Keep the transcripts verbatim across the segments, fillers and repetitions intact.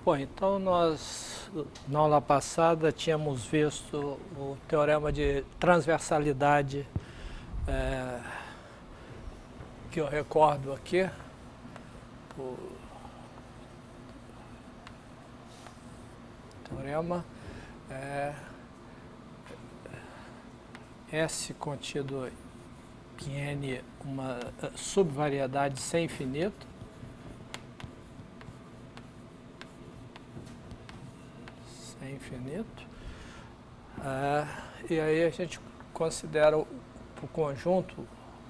Bom, então nós, na aula passada, tínhamos visto o teorema de transversalidade, é, que eu recordo aqui, o teorema é, S contido em N, uma subvariedade sem infinito, sem infinito, é, e aí a gente considera o, o conjunto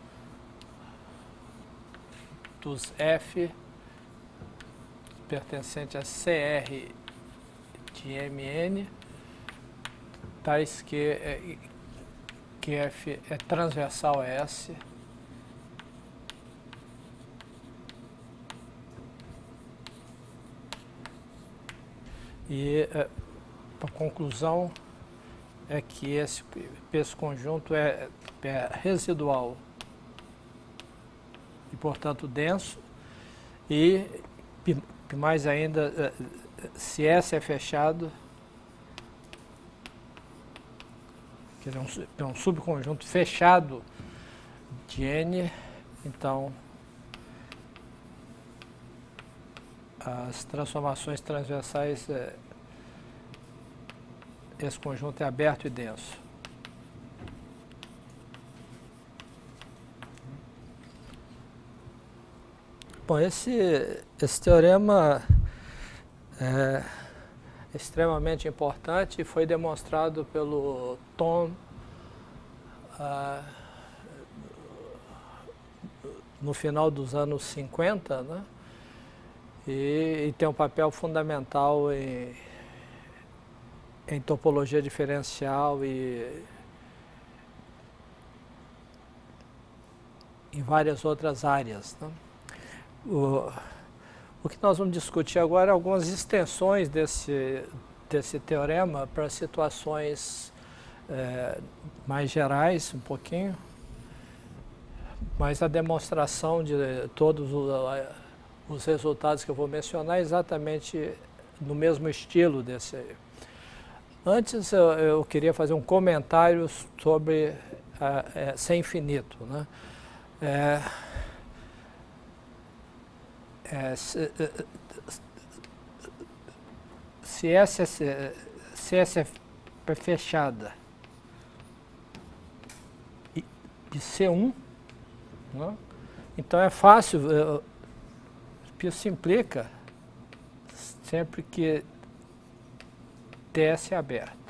dos F pertencente a C R de M N, tais que, que F é transversal a S, e é, a conclusão é que esse, esse conjunto é, é residual e, portanto, denso, e mais ainda, se S é fechado, quer dizer, é um subconjunto fechado de N, então as transformações transversais, é, esse conjunto é aberto e denso. Bom, esse, esse teorema é extremamente importante e foi demonstrado pelo Thom ah, no final dos anos cinquenta, né? E, e tem um papel fundamental em, em topologia diferencial e em várias outras áreas, né? O, o que nós vamos discutir agora é algumas extensões desse, desse teorema para situações é, mais gerais, um pouquinho, mas a demonstração de todos os, os resultados que eu vou mencionar é exatamente no mesmo estilo desse aí. Antes eu, eu queria fazer um comentário sobre a, é, ser infinito, né? É, É, se, se, essa, se essa é fechada e, e C um, né? Então é fácil, isso implica sempre que T S é aberto.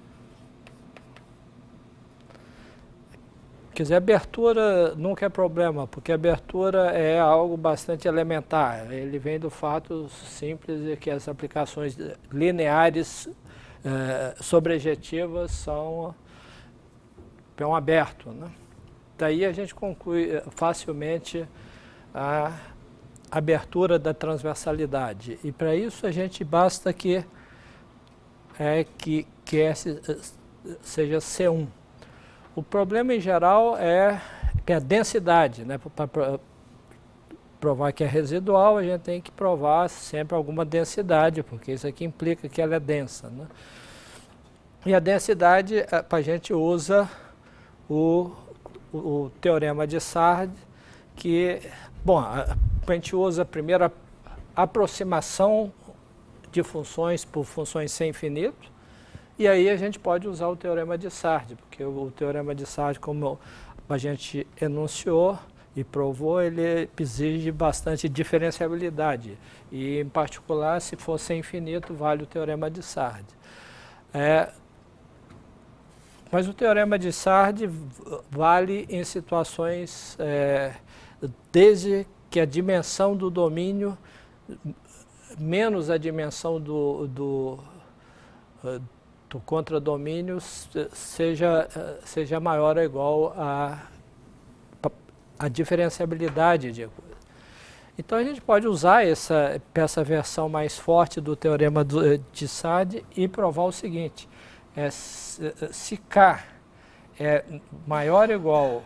Quer dizer, abertura nunca é problema, porque abertura é algo bastante elementar. Ele vem do fato simples de que as aplicações lineares eh, sobrejetivas são, são aberto, né? Daí a gente conclui facilmente a abertura da transversalidade. E para isso a gente basta que, é, que, que S seja C um. O problema em geral é que a densidade, né? Para provar que é residual, a gente tem que provar sempre alguma densidade, porque isso aqui implica que ela é densa, né? E a densidade, a gente usa o, o, o teorema de Sard, que, bom, a, a gente usa a primeira aproximação de funções por funções sem infinito. E aí a gente pode usar o teorema de Sard, porque o, o teorema de Sard, como a gente enunciou e provou, ele exige bastante diferenciabilidade. E, em particular, se for sem infinito, vale o teorema de Sard. É, mas o teorema de Sard vale em situações é, desde que a dimensão do domínio menos a dimensão do, do do contradomínio seja, seja maior ou igual a, a diferenciabilidade de coisa. Então a gente pode usar essa, essa versão mais forte do teorema do, de Sard e provar o seguinte, é, se, se K é maior ou igual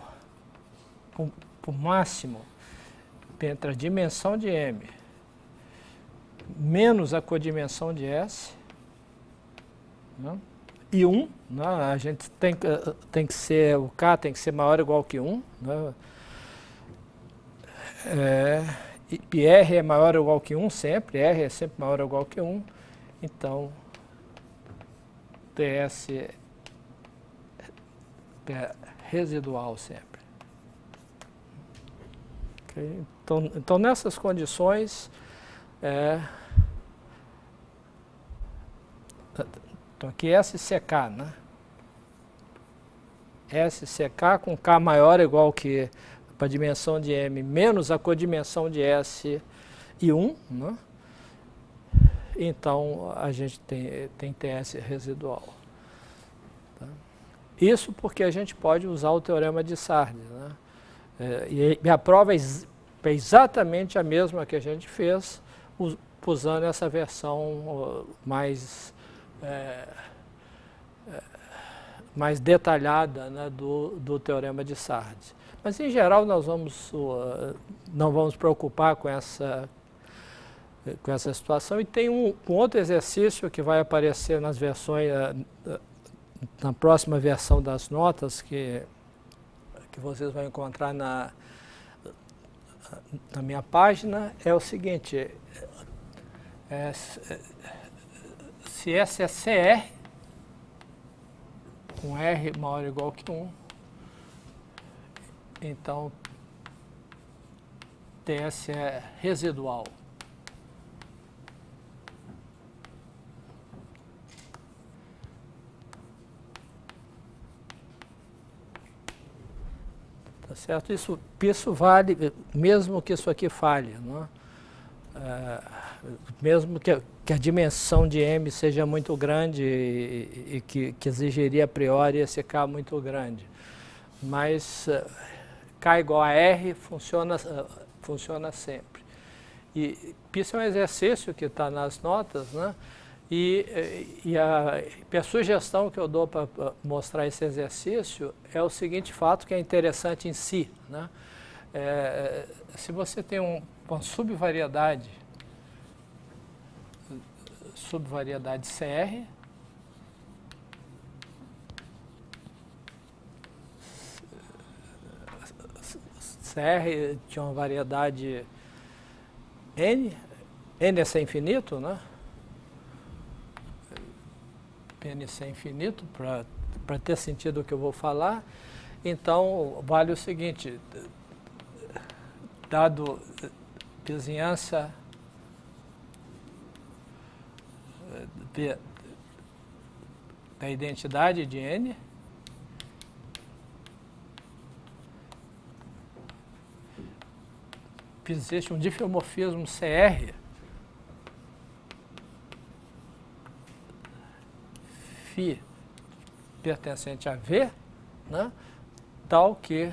o máximo entre a dimensão de M menos a codimensão de S, né? E um, né? A gente tem, tem que ser, o K tem que ser maior ou igual que um, né? É, e R é maior ou igual que um sempre, R é sempre maior ou igual que um, então T S é residual sempre. Okay? Então, então, nessas condições, é, então aqui S C K, né? S C K com K maior ou igual que para a dimensão de M menos a codimensão de S e um, né? Então a gente tem, tem T S residual. Tá? Isso porque a gente pode usar o teorema de Sardes, né? É, e, e a prova é, é exatamente a mesma que a gente fez usando essa versão uh, mais, é, é, mais detalhada, né, do, do teorema de Sardes. Mas, em geral, nós vamos, uh, não vamos preocupar com essa, com essa situação. E tem um, um outro exercício que vai aparecer nas versões, uh, na próxima versão das notas, que, que vocês vão encontrar na, na minha página, é o seguinte, é, se S é C R, com R maior ou igual que um, então T S é residual. Tá certo? Isso, isso vale, mesmo que isso aqui falhe, não é? É, mesmo que, que a dimensão de M seja muito grande e, e que, que exigiria a priori esse K muito grande. Mas uh, K igual a R funciona, uh, funciona sempre. E isso é um exercício que está nas notas, né? E, e, a, e a sugestão que eu dou para mostrar esse exercício é o seguinte fato que é interessante em si, né? É, se você tem um, uma subvariedade, subvariedade C R, C R tinha uma variedade N, N é sem infinito, né? N ser infinito, para ter sentido o que eu vou falar, então vale o seguinte, dado vizinhança de, da identidade de N, existe um difeomorfismo C R φ pertencente a V, né, tal que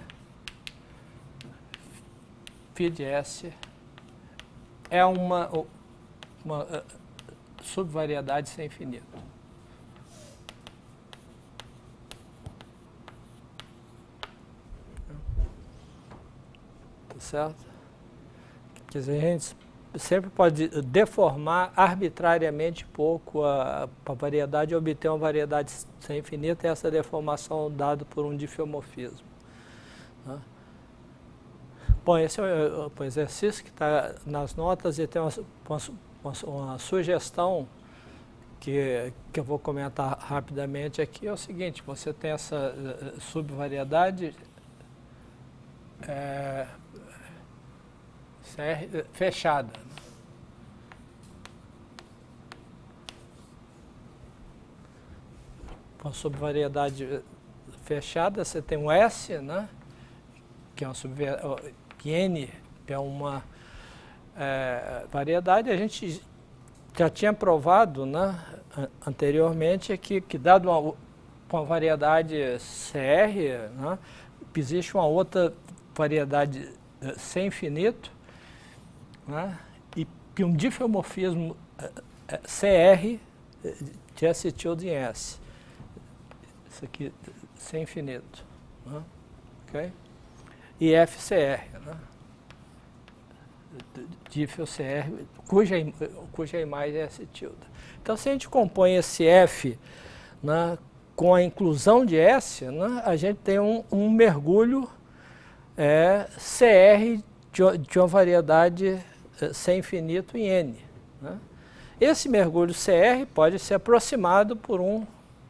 φ de S é uma, uma uh, subvariedade sem infinito. Tá certo? Quer dizer, a gente sempre pode deformar arbitrariamente pouco a, a variedade e obter uma variedade sem infinita, e essa deformação dada por um difeomorfismo. Né? Bom, esse é o exercício que está nas notas e tem uma, uma, uma sugestão que, que eu vou comentar rapidamente aqui, é o seguinte, você tem essa uh, subvariedade é, C R, fechada. Com a subvariedade fechada, você tem um S, né, que é uma subvariedade, N é uma é, variedade. A gente já tinha provado, né, anteriormente que, que dado uma, uma variedade C R, né, existe uma outra variedade sem infinito, né, e que um difeomorfismo C R de S tilde em S. Isso aqui sem infinito. Né, ok? E F C R. Né? dífil-C R, cuja, cuja imagem é S tilde. Então, se a gente compõe esse F, né, com a inclusão de S, né, a gente tem um, um mergulho é, C R de, de uma variedade é, C infinito em N. Né? Esse mergulho C R pode ser aproximado por um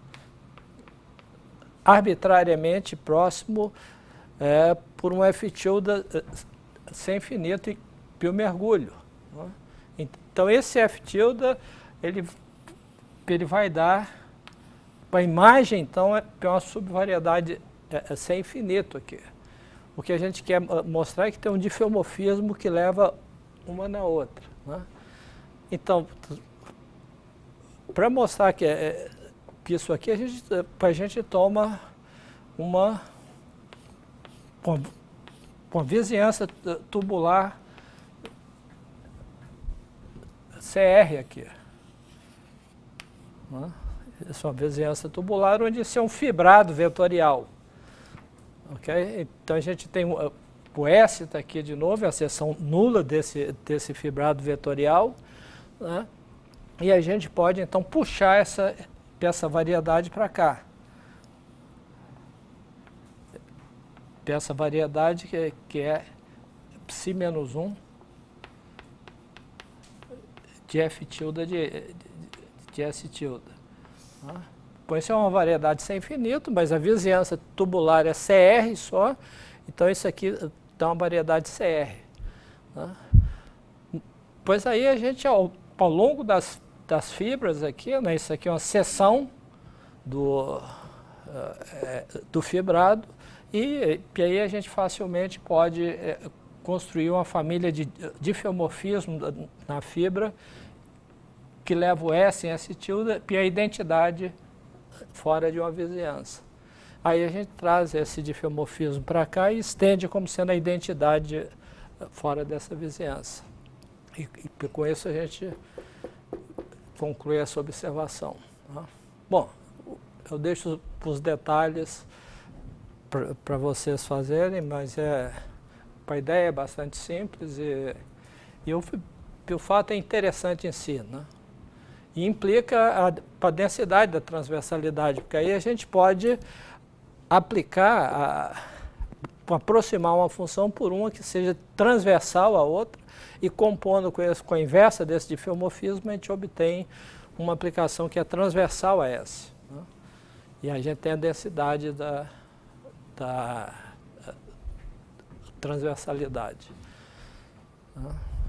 arbitrariamente próximo é, por um F tilde C infinito e o mergulho. Né? Então, esse F tilde, ele, ele vai dar, a imagem, então, é uma subvariedade é, C infinito aqui. O que a gente quer mostrar é que tem um difeomorfismo que leva uma na outra. Né? Então, para mostrar que, é, que isso aqui, a gente, a gente toma uma, uma, uma vizinhança tubular C R aqui. Né? Essa é uma vizinhança tubular onde isso é um fibrado vetorial. Okay? Então a gente tem o, o S está aqui de novo, é a seção nula desse, desse fibrado vetorial. Né? E a gente pode então puxar essa, essa variedade para cá. Essa variedade que, que é psi menos um de F tilde de, de, de S tilde. Tá? Bom, isso é uma variedade sem infinito, mas a vizinhança tubular é C R só, então isso aqui dá uma variedade C R. Tá? Pois aí a gente, ao, ao longo das, das fibras aqui, né, isso aqui é uma seção do, uh, é, do fibrado, e, e aí a gente facilmente pode é, construir uma família de difeomorfismo na fibra que leva o S em S tilde e a identidade fora de uma vizinhança. Aí a gente traz esse difeomorfismo para cá e estende como sendo a identidade fora dessa vizinhança. E, e com isso a gente conclui essa observação. Tá? Bom, eu deixo os detalhes para vocês fazerem, mas é, a ideia é bastante simples e, e o, o fato é interessante em si, né? E implica a, a densidade da transversalidade, porque aí a gente pode aplicar, a, aproximar uma função por uma que seja transversal à outra e compondo com, esse, com a inversa desse difeomorfismo, a gente obtém uma aplicação que é transversal a essa. Né? E a gente tem a densidade da, da transversalidade. Né?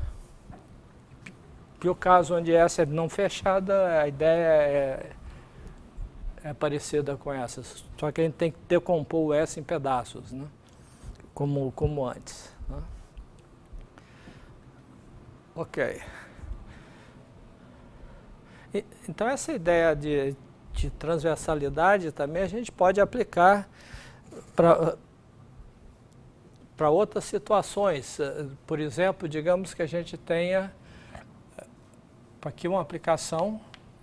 E o caso onde essa é não fechada, a ideia é, é parecida com essa, só que a gente tem que decompor o S em pedaços, né? como, como antes. Né? Ok. E, então essa ideia de, de transversalidade também a gente pode aplicar para para outras situações. Por exemplo, digamos que a gente tenha aqui uma aplicação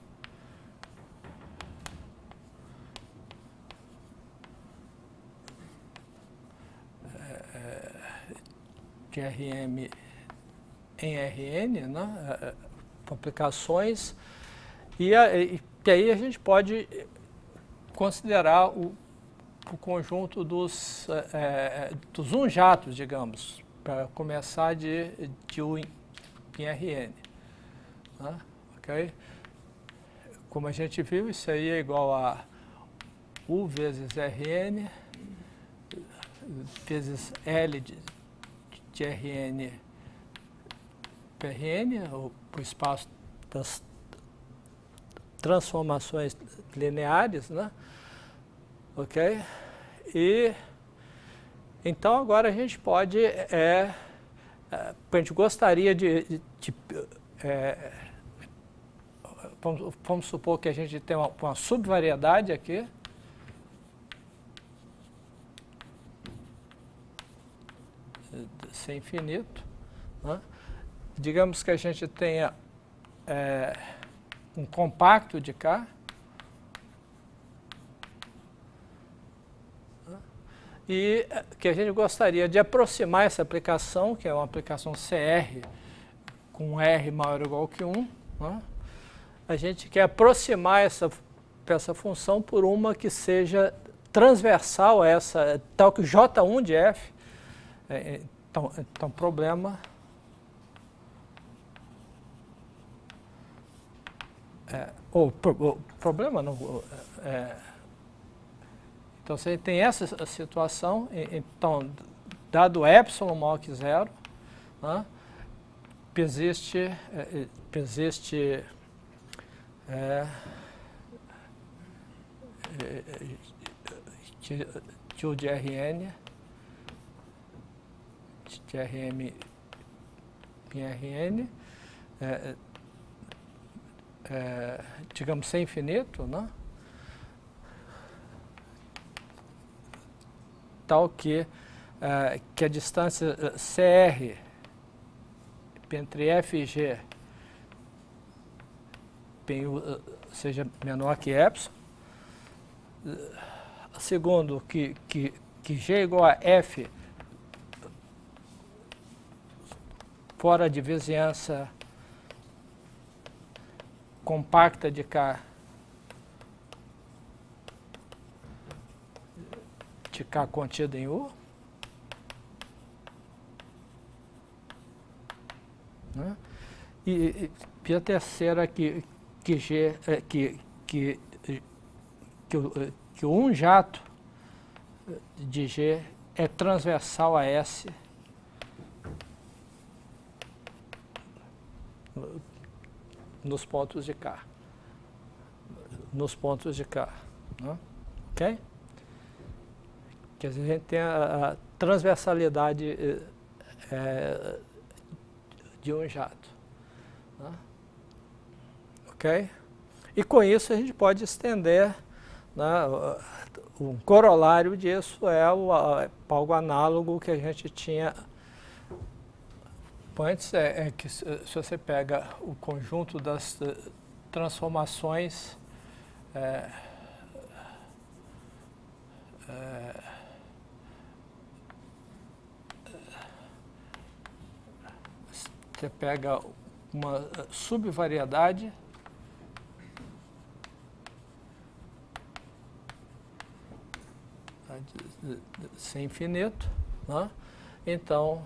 é, de R M em R N, né? Aplicações, e, a, e aí a gente pode considerar o, o conjunto dos, é, dos unjatos, digamos, para começar de, de U em, em R N. Né? Okay? Como a gente viu, isso aí é igual a U vezes R N vezes L de, de R N para R N, o, o espaço das transformações lineares, né? Ok? E então agora a gente pode, é, é, a gente gostaria de, de, de é, vamos, vamos supor que a gente tem uma, uma subvariedade aqui, ser infinito, né? Digamos que a gente tenha é, um compacto de K, né? e que a gente gostaria de aproximar essa aplicação, que é uma aplicação C R com R maior ou igual que um, né? A gente quer aproximar essa, essa função por uma que seja transversal a essa, tal que J um de F. É, então, então, problema... É, ou, pro, problema não... É, então, você tem essa situação, então, dado epsilon maior que zero, né, persiste, é, persiste é, é, Q de Rn, de Rm em Rn, é, é, digamos, sem infinito, né? Tal que, é, que a distância C R entre F e G seja menor que epsilon. Segundo, que, que, que G é igual a F fora de vizinhança compacta de K, de K contido em U. Né? E, e a terceira, que, que, G, que, que, que, o, que um jato de G é transversal a S nos pontos de K. Nos pontos de K. Né? Ok? Quer dizer, a gente tem a, a transversalidade é, de um jato. Né? Ok? E com isso a gente pode estender, né, um corolário disso é o a, algo análogo que a gente tinha antes, é, é que se, se você pega o conjunto das uh, transformações é, é, você pega uma subvariedade sem infinito, né? Então,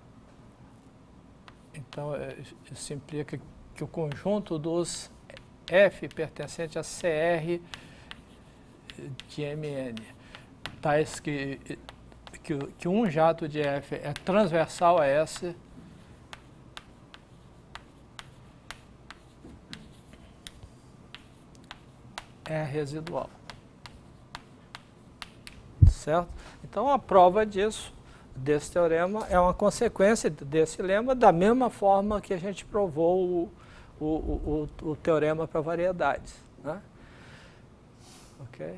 então isso implica que o conjunto dos F pertencente a C R de M N, tais que, que, que um jato de F é transversal a S, é residual. Certo? Então, a prova disso, desse teorema, é uma consequência desse lema, da mesma forma que a gente provou o, o, o, o, o teorema para variedades. Né? Ok?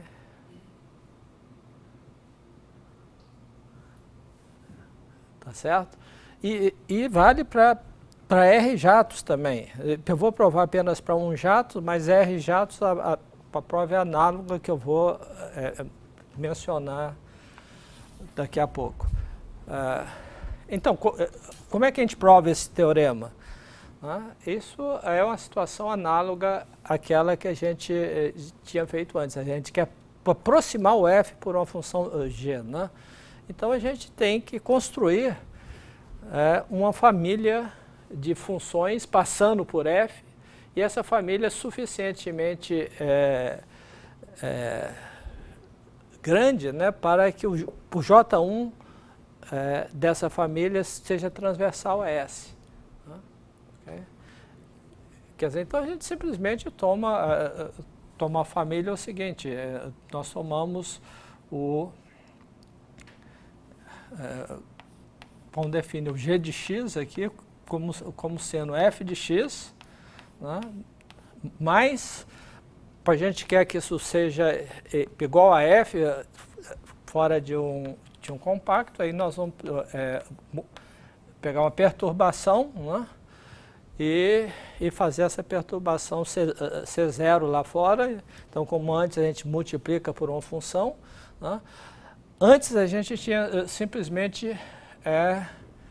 Tá certo? E, e vale para R jatos também. Eu vou provar apenas para um jato, mas R jatos, a, a, a prova é análoga que eu vou é, mencionar daqui a pouco. Uh, então, co como é que a gente prova esse teorema? Uh, isso é uma situação análoga àquela que a gente eh, tinha feito antes. A gente quer aproximar o F por uma função uh, G. Né? Então, a gente tem que construir uh, uma família de funções passando por F, e essa família é suficientemente é, é, grande, né, para que o, o J um é, dessa família seja transversal a S. Né? Okay? Quer dizer, então a gente simplesmente toma, uh, toma a família é o seguinte, é, nós tomamos o... É, vamos definir o G de X aqui como, como sendo F de X, né? Mas, a gente quer que isso seja igual a F fora de um, de um compacto, aí nós vamos é, pegar uma perturbação, né? e, e fazer essa perturbação ser, ser zero lá fora. Então, como antes a gente multiplica por uma função, né? Antes a gente tinha uh, simplesmente é,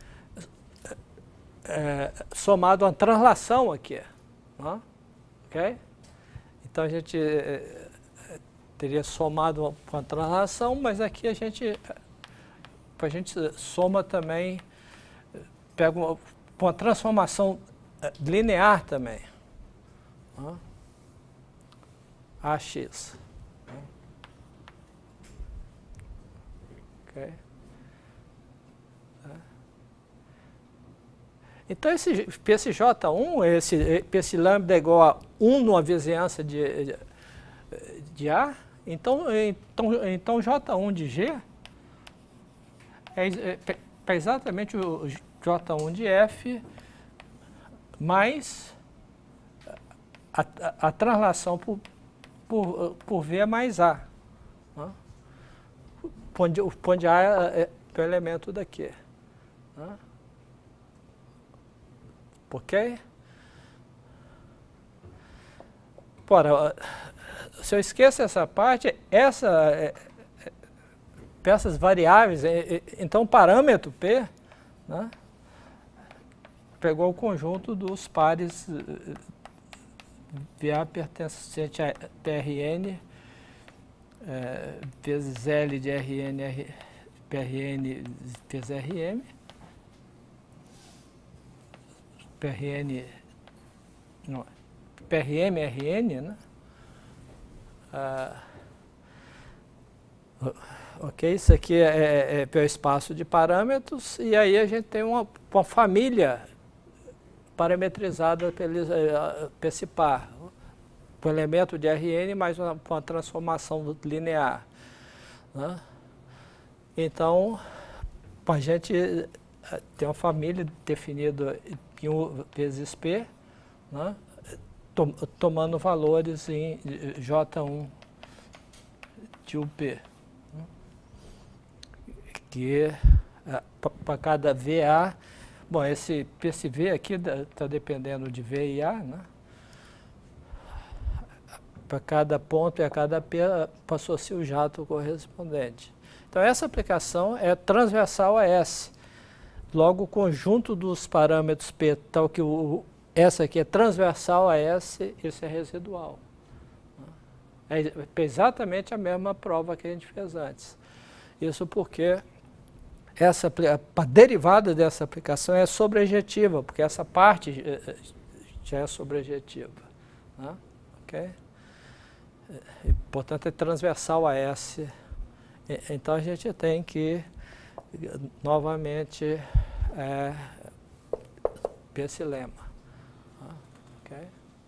é, somado uma translação aqui. Né? Okay? Então a gente é, teria somado com a translação, mas aqui a gente, a gente soma também, pega uma, uma transformação linear também. Né? A x. Okay. Então, esse, esse J um, esse, esse lambda é igual a um numa vizinhança de, de, de A, então, então, então J um de G é, é, é exatamente o J um de F mais a, a, a translação por, por, por V mais A. Né? Onde, onde A é, é o elemento daqui. Né? Ok? Ora, se eu esqueço essa parte, essa, é, é, essas variáveis, é, é, então o parâmetro P, né, pegou o conjunto dos pares V A pertencente a T R N, é, vezes L de R N, R, P R N vezes R M, P R N, não, P R M, R N, né? Ah, ok, isso aqui é, é, é o espaço de parâmetros, e aí a gente tem uma, uma família parametrizada pelo, por esse par, o elemento de R N mais uma, uma transformação linear. Né? Então, a gente tem uma família definida em U vezes P, né? Tom, tomando valores em J um de U P. Né? Que para cada V A, bom, esse, esse V aqui está dependendo de V e A, né? Para cada ponto e a cada P passou-se o jato correspondente. Então, essa aplicação é transversal a S. Logo, o conjunto dos parâmetros P, tal que o, essa aqui é transversal a S, isso é residual. É exatamente a mesma prova que a gente fez antes. Isso porque essa, a derivada dessa aplicação é sobrejetiva, porque essa parte já é sobrejetiva. Né? Okay? E, portanto, é transversal a S. E, então, a gente tem que, novamente, é, esse lema. Okay?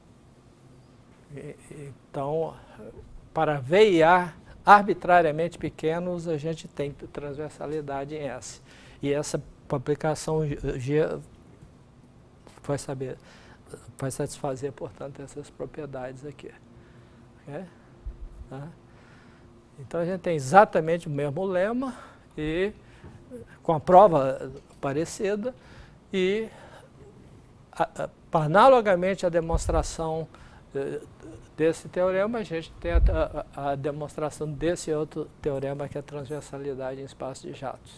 E, então, para V e A arbitrariamente pequenos, a gente tem transversalidade em S. E essa aplicação G vai, saber, vai satisfazer, portanto, essas propriedades aqui. Okay? Tá? Então, a gente tem exatamente o mesmo lema, e com a prova parecida, e a, a, analogamente à demonstração eh, desse teorema, a gente tem a, a, a demonstração desse outro teorema, que é a transversalidade em espaço de jatos.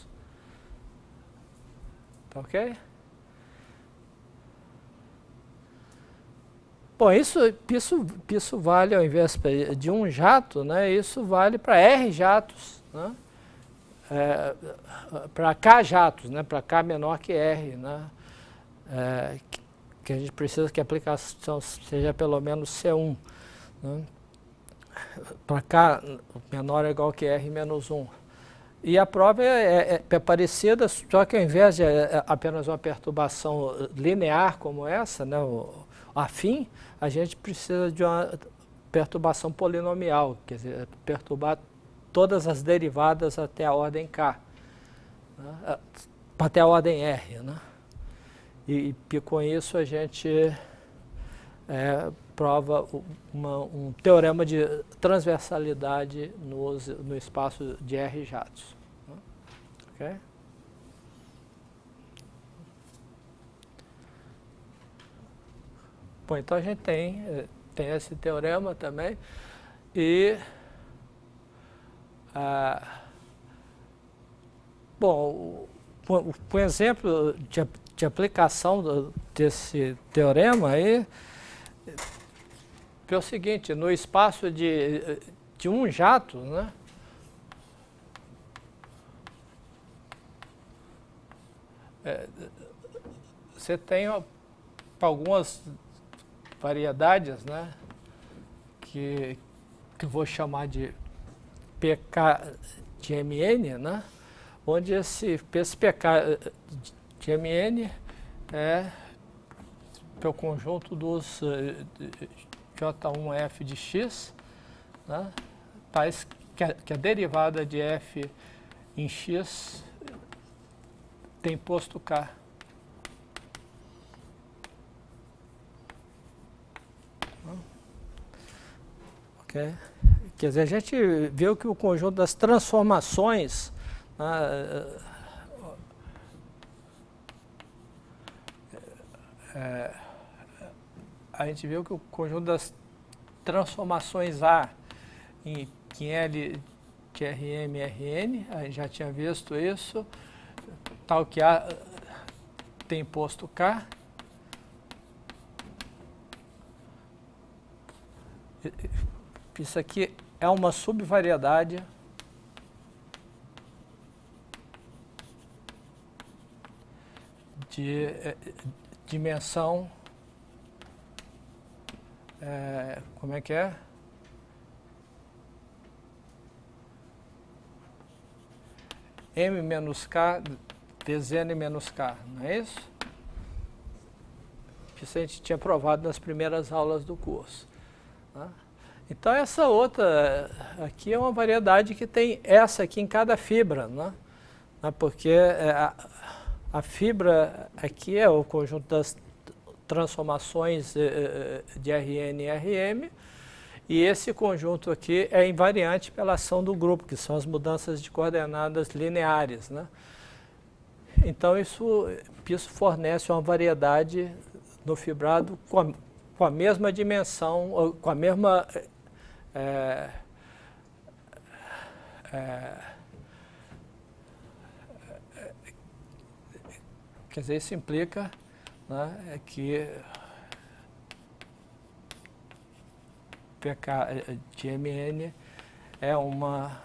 Tá ok? Bom, isso, isso, isso vale, ao invés de um jato, né, isso vale para R jatos, né, é, para K jatos, né, para K menor que R, né, é, que, que a gente precisa que a aplicação seja pelo menos C um. Né, para K menor ou igual que R menos um. E a prova é, é, é parecida, só que ao invés de apenas uma perturbação linear como essa, né, o, afim, a gente precisa de uma perturbação polinomial, quer dizer, perturbar todas as derivadas até a ordem K, né, até a ordem R. Né? E, e com isso a gente é, prova uma, um teorema de transversalidade no, no espaço de R jatos. Né? Okay? Bom, então a gente tem, tem esse teorema também, e ah, Bom, por exemplo de, de aplicação do, desse teorema aí, é o seguinte, no espaço de, de um jato, né, é, você tem algumas variedades, né, que, que eu vou chamar de P K de M N, né, onde esse, esse P K de M N é o conjunto dos J um F de X, né, tais que a, que a derivada de F em X tem posto K. Okay. Quer dizer, a gente viu que o conjunto das transformações, né, é, a gente viu que o conjunto das transformações A em, em L de R M R N, a gente já tinha visto isso, tal que A tem posto K. Isso aqui é uma subvariedade de eh, dimensão, é, como é que é? M menos K vezes N menos K, não é isso? Isso a gente tinha provado nas primeiras aulas do curso, né? Então essa outra aqui é uma variedade que tem essa aqui em cada fibra, né? Porque a, a fibra aqui é o conjunto das transformações de R N e R M, e esse conjunto aqui é invariante pela ação do grupo, que são as mudanças de coordenadas lineares, né? Então isso, isso fornece uma variedade no fibrado com a, com a mesma dimensão, com a mesma É, é, quer dizer, isso implica, né, é que P K de M N é uma,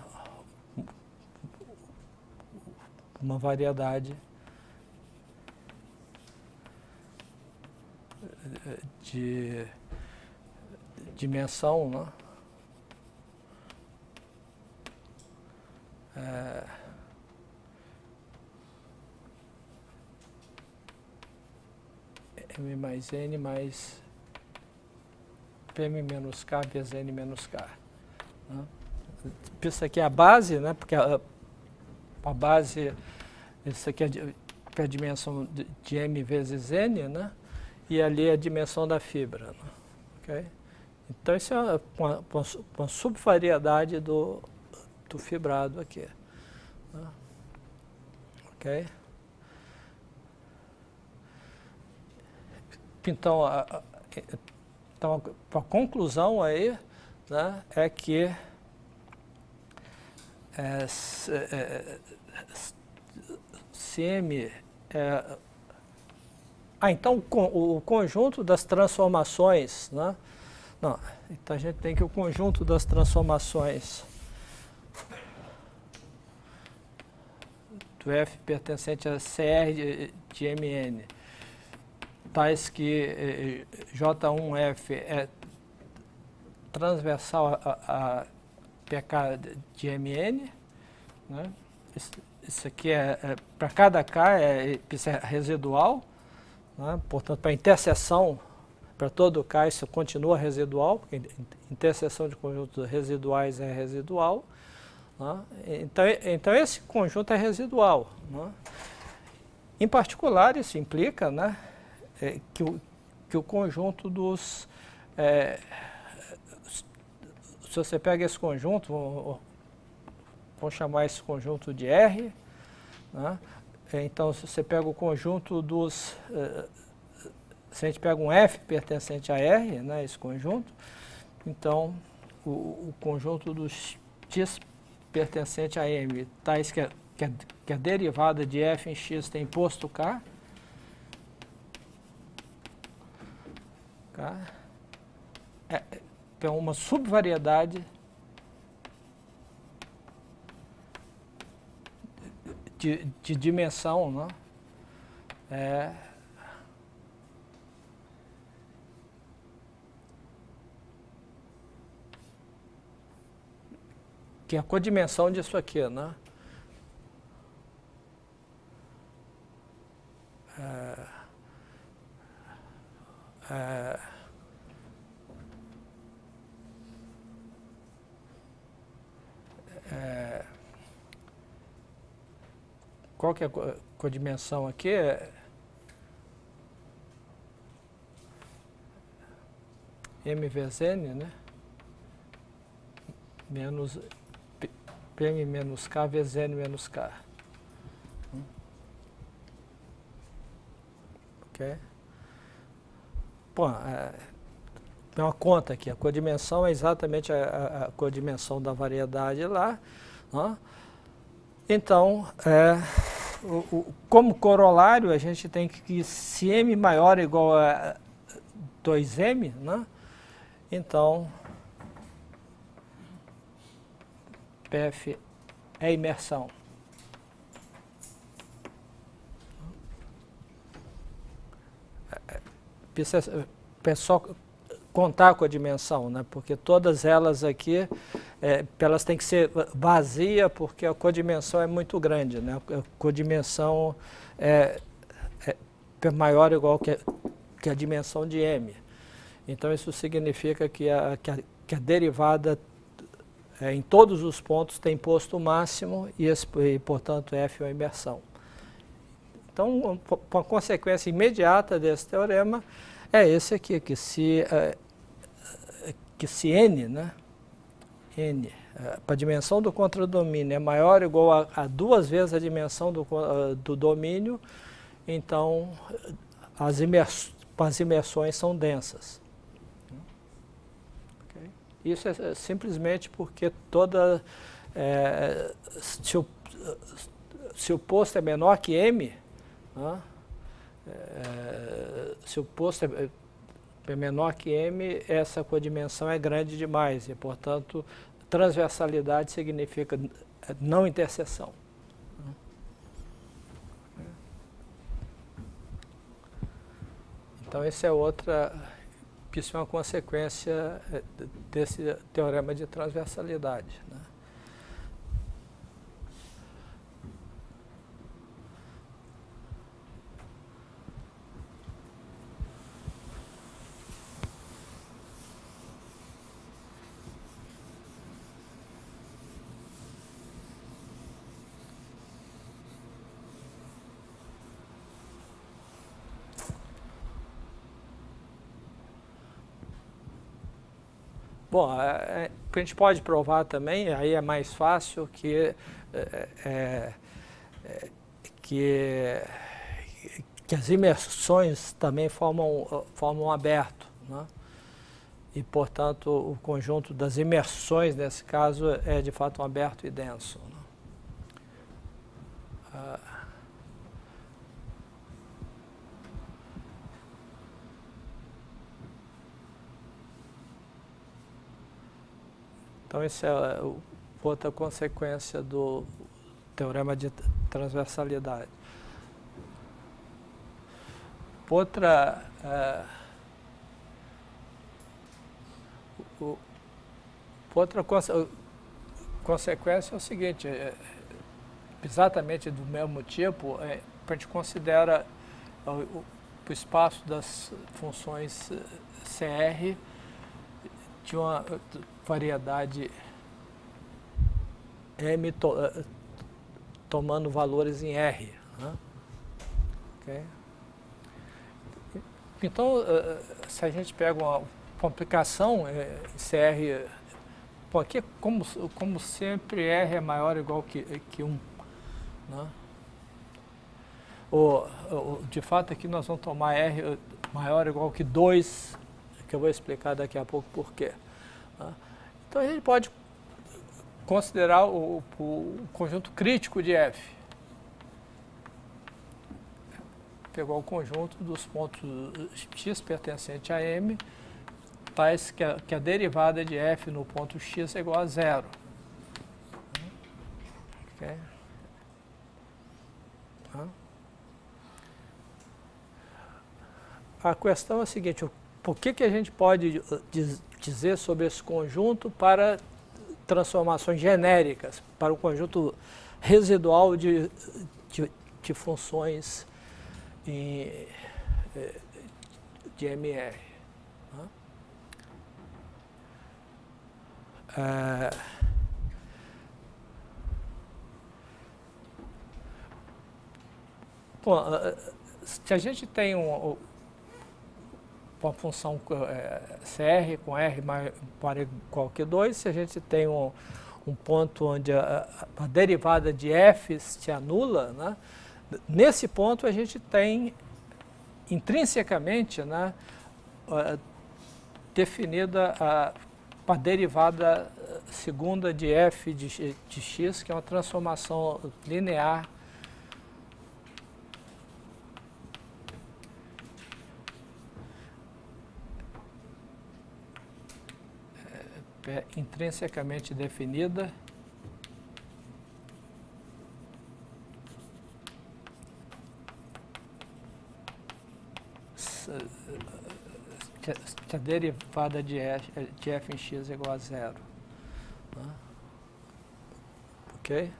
uma variedade de dimensão, né? É, M mais N mais P M menos K vezes N menos K. Né? Isso aqui é a base, né? Porque a, a base, isso aqui é, de, é a dimensão de, de M vezes N, né? E ali é a dimensão da fibra. Né? Okay? Então isso é uma, uma, uma subvariedade do do fibrado aqui. Ok? Então, a, a, então, a conclusão aí, né, é que é, se, é, se M é, ah, então o, o conjunto das transformações, né? Não, então a gente tem que o conjunto das transformações do F pertencente a C R de, de M N, tais que eh, J um F é transversal a, a P K de M N, né? Isso, isso aqui é, é para cada K é, isso é residual, né? Portanto, para interseção, para todo K isso continua residual, porque interseção de conjuntos residuais é residual. Né? Então, então, esse conjunto é residual. Né? Em particular, isso implica, né, é, que, o, que o conjunto dos... É, se você pega esse conjunto, vamos chamar esse conjunto de R, né? Então, se você pega o conjunto dos... É, se a gente pega um F pertencente a R, né, esse conjunto, então, o, o conjunto dos X pertencente a M, tais que a que, a, que a derivada de f em x tem posto k, k é, é uma subvariedade de, de dimensão, né? É, que é a codimensão disso aqui, né? É, é, é, qual que é a codimensão aqui? É m vezes n, né? Menos Pm menos K vezes N menos K. Hum. Ok? Bom, é, tem uma conta aqui. A codimensão é exatamente a, a, a codimensão da variedade lá. Né? Então, é, o, o, como corolário, a gente tem que, se m maior ou igual a dois m, né? Então, P F é imersão. Precisa só contar com a dimensão, né? Porque todas elas aqui, é, elas têm que ser vazia, porque a codimensão é muito grande, né? A codimensão é, é maior ou igual que a, que a dimensão de m. Então, isso significa que a, que a, que a derivada É, em todos os pontos tem posto máximo e, esse, e, portanto, f é uma imersão. Então, uma consequência imediata desse teorema é esse aqui, que se, é, que se n, né, n, é, para a dimensão do contradomínio é maior ou igual a, a duas vezes a dimensão do, do domínio, então as, imers, as imersões são densas. Isso é simplesmente porque toda, é, se, o, se o posto é menor que m, né, é, se o posto é, é menor que m, essa codimensão é grande demais e, portanto, transversalidade significa não interseção. Então, essa é outra... Isso é uma consequência desse teorema de transversalidade, né? Bom, a, a gente pode provar também, aí é mais fácil, que, é, é, que, que as imersões também formam, formam aberto, né? E, portanto, o conjunto das imersões, nesse caso, é de fato um aberto e denso, né? Ah, Então, essa é outra consequência do teorema de transversalidade. Outra, é, o, outra conse consequência é o seguinte, é, exatamente do mesmo tipo, é, a gente considera o, o, o espaço das funções C R de uma variedade M to, tomando valores em R, né? Okay? Então, se a gente pega uma complicação, C R, bom, aqui como, como sempre R é maior ou igual que, que um, né? O, o, de fato aqui nós vamos tomar R maior ou igual que dois, que eu vou explicar daqui a pouco por quê. Então, a gente pode considerar o, o conjunto crítico de F. Pegou o conjunto dos pontos x pertencente a M, tais que a, que a derivada de F no ponto x é igual a zero. Okay. A questão é a seguinte: por que que a gente pode dizer sobre esse conjunto para transformações genéricas, para o conjunto residual de, de, de funções em, de M R? É, bom, se a gente tem um, uma função é, C R com R maior ou igual que dois, se a gente tem um, um ponto onde a, a derivada de F se anula, né, nesse ponto a gente tem intrinsecamente, né, a, definida a, a derivada segunda de F de, de x, que é uma transformação linear é intrinsecamente definida que a derivada de f, de f em x é igual a zero. Né? Ok?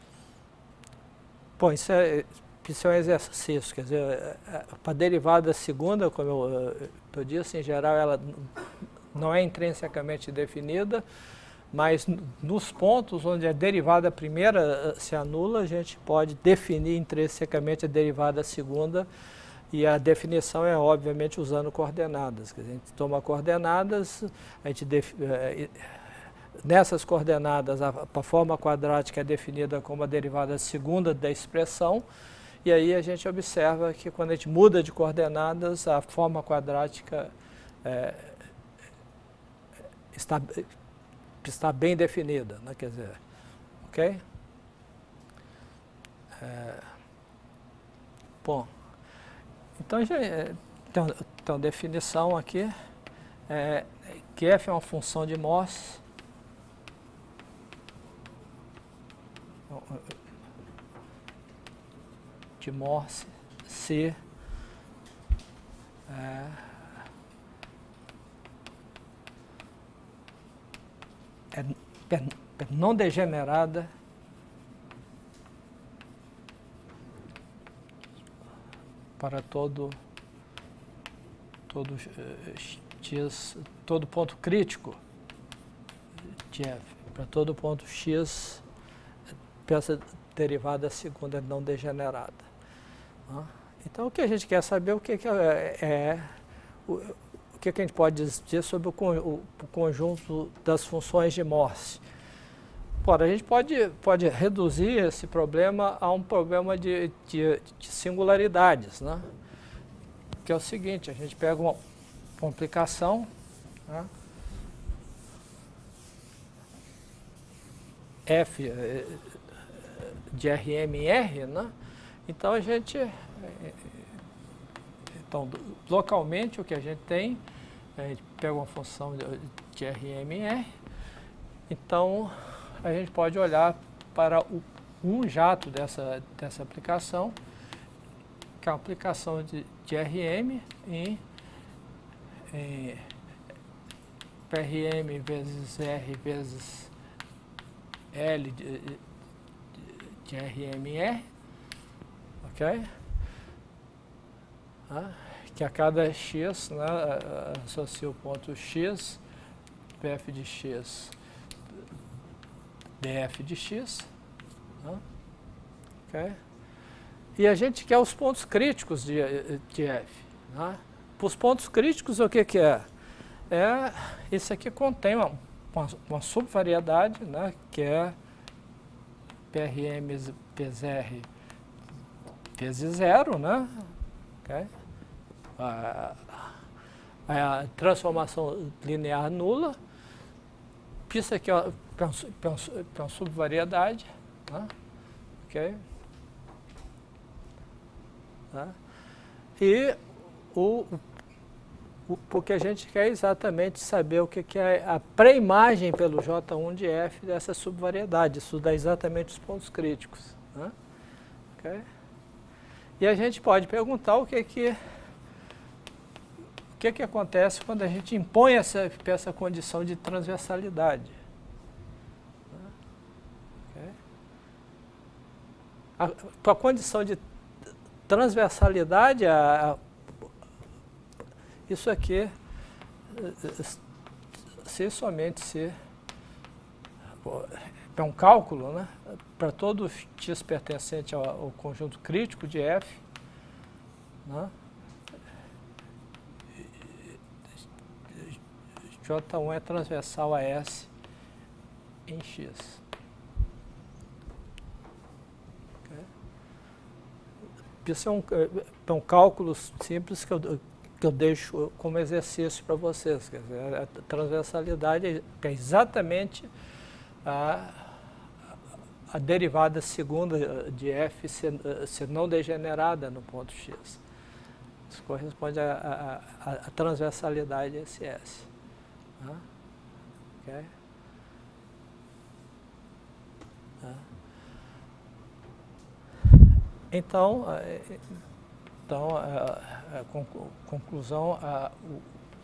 Bom, isso é, isso é um exercício, quer dizer, a derivada segunda, como eu, eu disse, em geral, ela não é intrinsecamente definida, mas nos pontos onde a derivada primeira se anula, a gente pode definir intrinsecamente a derivada segunda, e a definição é, obviamente, usando coordenadas. Quer dizer, a gente toma coordenadas, a gente def... nessas coordenadas a, a forma quadrática é definida como a derivada segunda da expressão, e aí a gente observa que quando a gente muda de coordenadas, a forma quadrática é, está, está bem definida, né? Quer dizer, ok? É, bom, então já tem, tem uma definição aqui, é, que f é uma função de Morse de Morse se é, é, é não degenerada para todo todo x, todo ponto crítico de f, para todo ponto x, essa derivada segunda não degenerada. Então, o que a gente quer saber, o que, que é, é o, o que, que a gente pode dizer sobre o, o, o conjunto das funções de Morse. Bom, a gente pode, pode reduzir esse problema a um problema de, de, de singularidades, né? Que é o seguinte: a gente pega uma complicação, né? F de R M em R, né? Então a gente, então localmente o que a gente tem, a gente pega uma função de R M em R, então a gente pode olhar para o, um jato dessa, dessa aplicação, que é a aplicação de, de R M em, em R M vezes R vezes L de, de, de R M em R, ok? Ah, que a cada x, né, associa o ponto x, P F de x, D F de x, né? Ok? E a gente quer os pontos críticos de, de F. Né? Para os pontos críticos, o que, que é? É, isso aqui contém uma, uma, uma subvariedade, né, que é P R M vezes R vezes zero, né? Okay? A, a transformação linear nula. Isso aqui, ó, para uma subvariedade, né? Ok? Tá? E o, o, o que a gente quer é exatamente saber o que, que é a pré-imagem pelo J um de F dessa subvariedade. Isso dá exatamente os pontos críticos. Né? Okay? E a gente pode perguntar o que que, o que, que acontece quando a gente impõe essa, essa condição de transversalidade. Okay? A, a condição de transversalidade, a, a, isso aqui, se somente se é um cálculo, né, para todo x pertencente ao, ao conjunto crítico de F, né, J um é transversal a S em X. Isso é um, é um cálculo simples que eu, que eu deixo como exercício para vocês. Quer dizer, a transversalidade é exatamente a, a derivada segunda de F ser, ser não degenerada no ponto X. Isso corresponde à a, a, a transversalidade S S. Tá? Okay? Tá? Então, então a, a conclusão, a, o,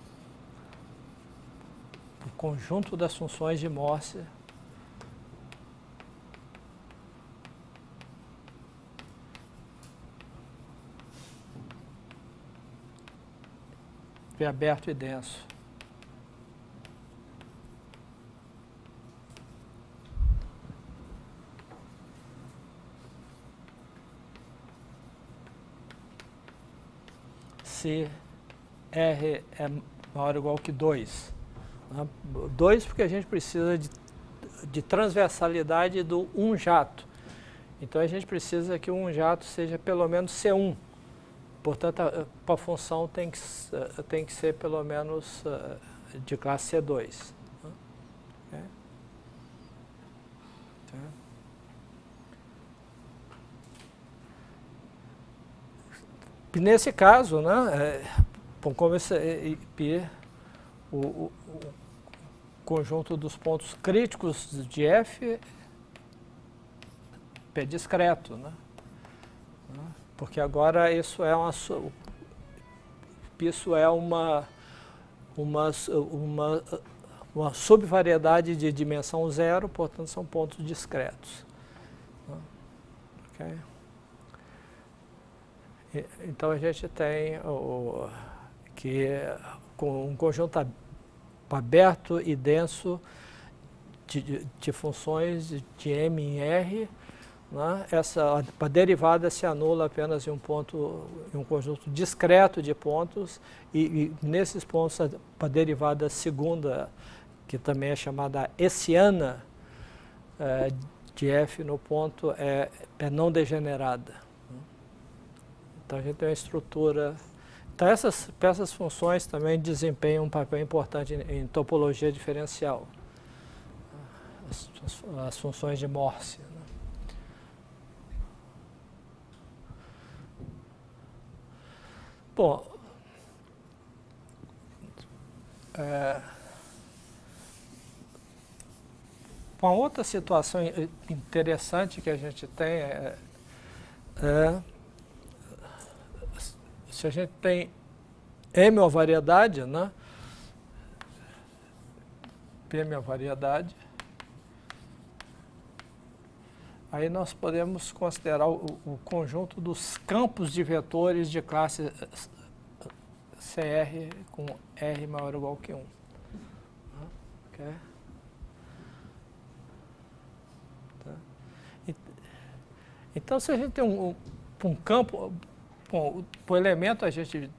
o conjunto das funções de Morse é aberto e denso. Se R é maior ou igual que dois. Né? dois porque a gente precisa de, de transversalidade do um jato. Então a gente precisa que o um jato seja pelo menos C um. Portanto, a, a função tem que, tem que ser pelo menos uh, de classe C dois. Né? Okay. Tá. Nesse caso, né, é, como esse é, P, o, o, o conjunto dos pontos críticos de F é discreto, né? Porque agora isso é uma isso é uma uma uma, uma subvariedade de dimensão zero, portanto são pontos discretos. Ok? Então a gente tem o, que com um conjunto aberto e denso de, de funções de M em R, né? Essa a derivada se anula apenas em um ponto, em um conjunto discreto de pontos e, e nesses pontos a, a derivada segunda, que também é chamada hessiana, é, de F no ponto é, é não degenerada. Então a gente tem uma estrutura. Então essas, essas funções também desempenham um papel importante em, em topologia diferencial. As, as, as funções de Morse. Né? Bom, é, uma outra situação interessante que a gente tem é, é se a gente tem M é uma variedade, né? P é uma variedade, aí nós podemos considerar o, o conjunto dos campos de vetores de classe C R com R maior ou igual que um. Okay. Tá. Então, se a gente tem um, um campo... Bom, o elemento a gente,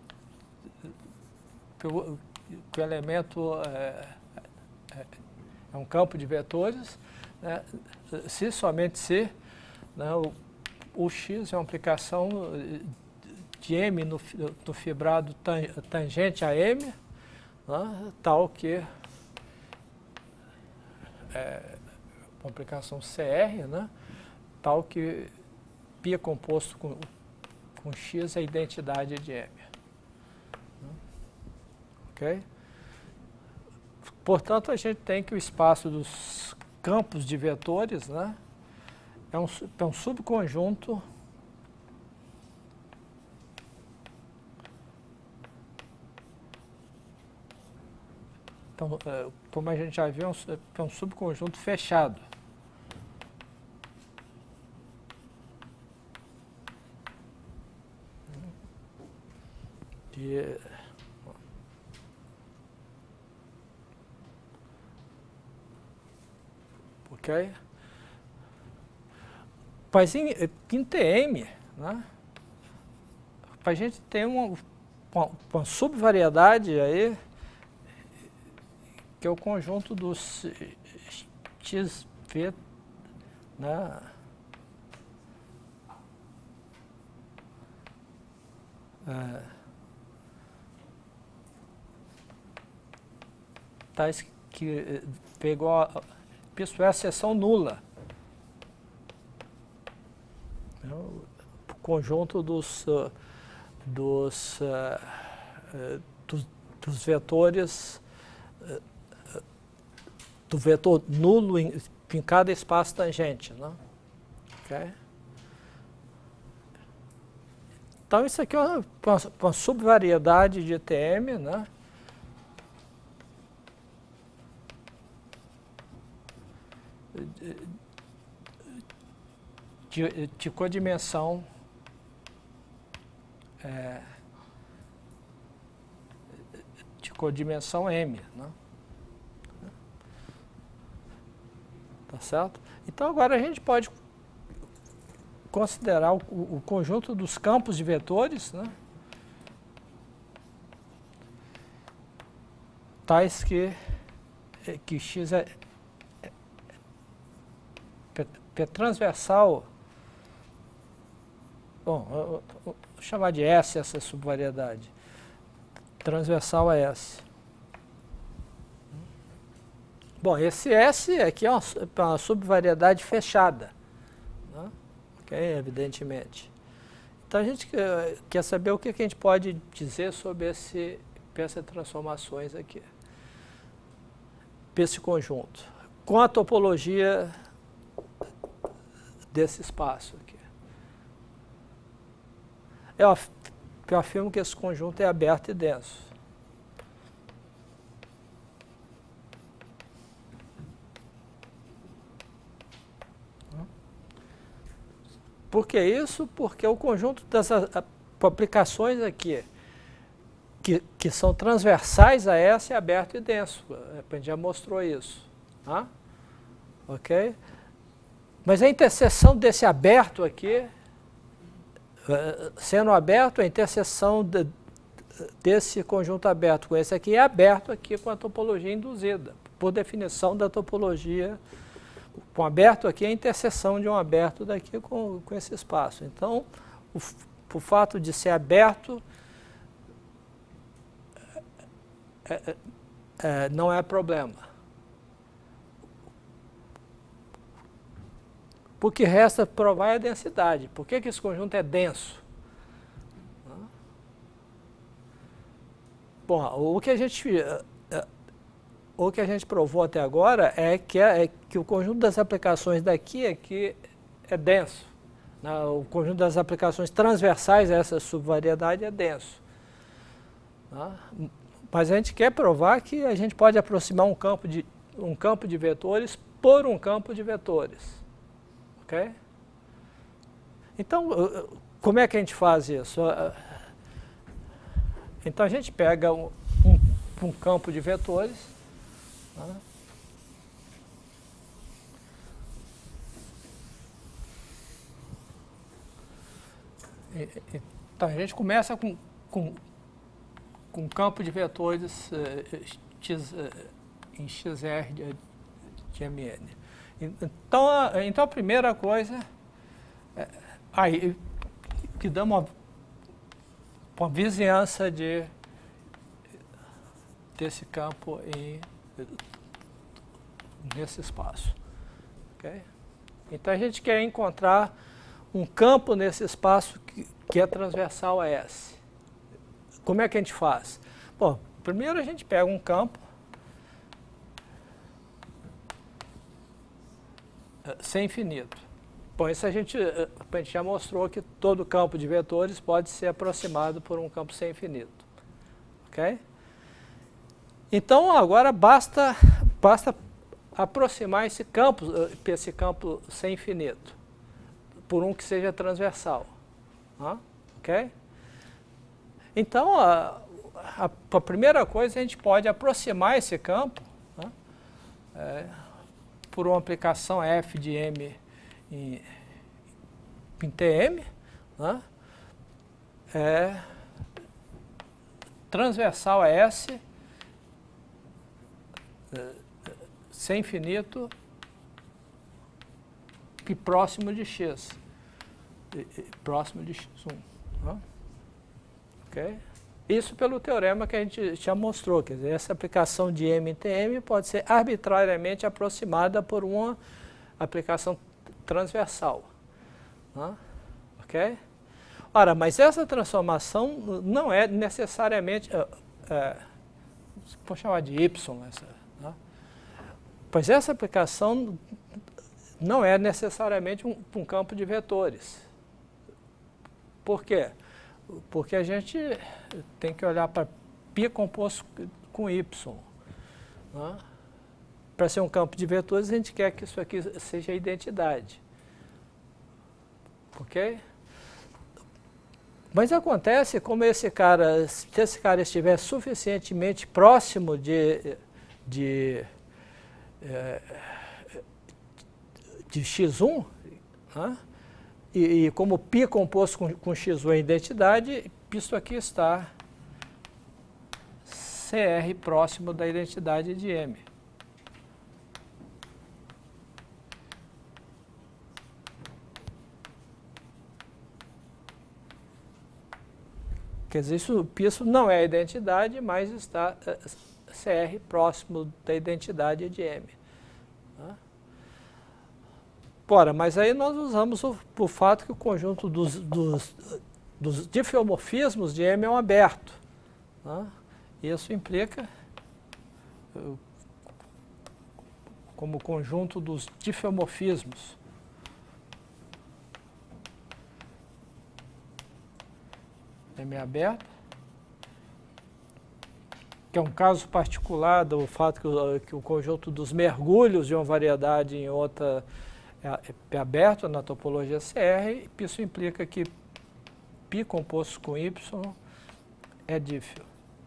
o, o elemento é, é, é um campo de vetores, né? Se somente se, né, o, o X é uma aplicação de M no, no fibrado tangente a M, né, tal que é, uma aplicação C R, né, tal que π composto com, com X é a identidade de M. Ok? Portanto, a gente tem que o espaço dos campos de vetores, né, é um, é um subconjunto então, como a gente já viu, é um, é um subconjunto fechado. De, ok? Mas em, em T M, né, a gente tem uma, uma, uma subvariedade aí, que é o conjunto dos X V, né, é, tais que pegou a, isso é a seção nula. É o conjunto dos, uh, dos, uh, uh, dos, dos vetores, uh, do vetor nulo em, em cada espaço tangente, né? Okay? Então, isso aqui é uma, uma subvariedade de T M, né? De, de codimensão é, de codimensão M, né? Tá certo? Então agora a gente pode considerar o, o conjunto dos campos de vetores, né, tais que, que X é, é, é transversal. Bom, eu, eu, vou chamar de S essa subvariedade. Transversal a S. Bom, esse S aqui é uma, uma subvariedade fechada, né? Ok, evidentemente. Então a gente quer, quer saber o que, que a gente pode dizer sobre esse, essas transformações aqui, esse conjunto, com a topologia desse espaço aqui. Eu, eu afirmo que esse conjunto é aberto e denso. Por que isso? Porque o conjunto dessas aplicações aqui, que, que são transversais a essa, é aberto e denso. A gente já mostrou isso. Tá? Ok? Mas a interseção desse aberto aqui, sendo aberto, a interseção de, desse conjunto aberto com esse aqui é aberto aqui com a topologia induzida, por definição da topologia. Com aberto aqui é a interseção de um aberto daqui com, com esse espaço. Então, o, o fato de ser aberto é, é, é, não é problema. O que resta provar é a densidade. Por que, que esse conjunto é denso? Bom, o que a gente... O que a gente provou até agora é que, é, é que o conjunto das aplicações daqui aqui é denso. Né? O conjunto das aplicações transversais a essa subvariedade é denso. Né? Mas a gente quer provar que a gente pode aproximar um campo de, um campo de vetores por um campo de vetores. Ok? Então, como é que a gente faz isso? Então, a gente pega um, um, um campo de vetores. Tá? Então, a gente começa com, com, com um campo de vetores uh, X, uh, em X R de, de M N. Então a, então, a primeira coisa, é, aí, que dá uma, uma vizinhança de, desse campo em... nesse espaço. Okay? Então a gente quer encontrar um campo nesse espaço que, que é transversal a S. Como é que a gente faz? Bom, primeiro a gente pega um campo sem infinito. Bom, isso a gente, a gente já mostrou que todo campo de vetores pode ser aproximado por um campo sem infinito. Ok? Então agora basta, basta aproximar esse campo, esse campo sem infinito, por um que seja transversal. Ah, ok? Então, a, a, a primeira coisa, a gente pode aproximar esse campo, né, é, por uma aplicação F de M em, em T M, né, é, transversal a S, é, sem infinito e próximo de x, e, e, próximo de x um. Né? Okay? Isso pelo teorema que a gente já mostrou, quer dizer, essa aplicação de M em T M pode ser arbitrariamente aproximada por uma aplicação transversal. Né? Okay? Ora, mas essa transformação não é necessariamente, é, é, vou chamar de Y, essa, né? Pois essa aplicação não é necessariamente um, um campo de vetores. Por quê? Porque a gente tem que olhar para π composto com Y. Né? Para ser um campo de vetores, a gente quer que isso aqui seja a identidade. Ok? Mas acontece como esse cara, se esse cara estiver suficientemente próximo de, de, de x um, né? E, e como π composto com, com x um é identidade, isso aqui está C R próximo da identidade de M. Quer dizer, isso, isso não é identidade, mas está uh, C R próximo da identidade de M. Tá? Ora, mas aí nós usamos o, o fato que o conjunto dos, dos, dos difeomorfismos de M é um aberto. Tá? Isso implica, uh, como conjunto dos difeomorfismos, M é aberto, que é um caso particular do fato que o, que o conjunto dos mergulhos de uma variedade em outra é, é aberto na topologia C R, e isso implica que π composto com Y é dífeo.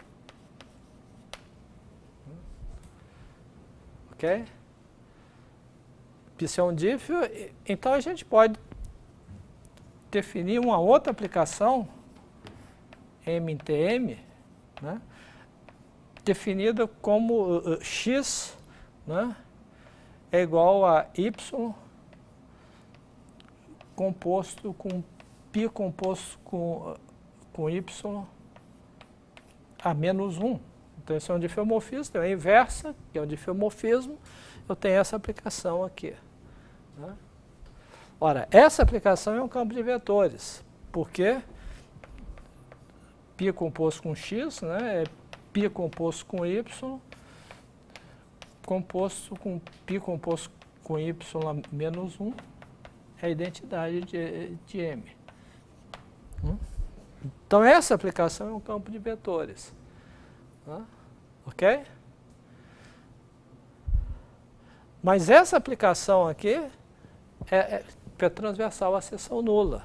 Ok? Isso é um dífeo, então a gente pode definir uma outra aplicação M em T M, né, definida como uh, x, né, é igual a y composto com π composto com, uh, com y a menos um. Então, esse é um difeomorfismo, tem a inversa, que é um difeomorfismo, eu tenho essa aplicação aqui. Né. Ora, essa aplicação é um campo de vetores, porque π composto com x, né, é π composto com y, composto com π composto com y a menos um, é a identidade de, de M. Hum? Então, essa aplicação é um campo de vetores. Né? Ok? Mas essa aplicação aqui é, é, é transversal à seção nula.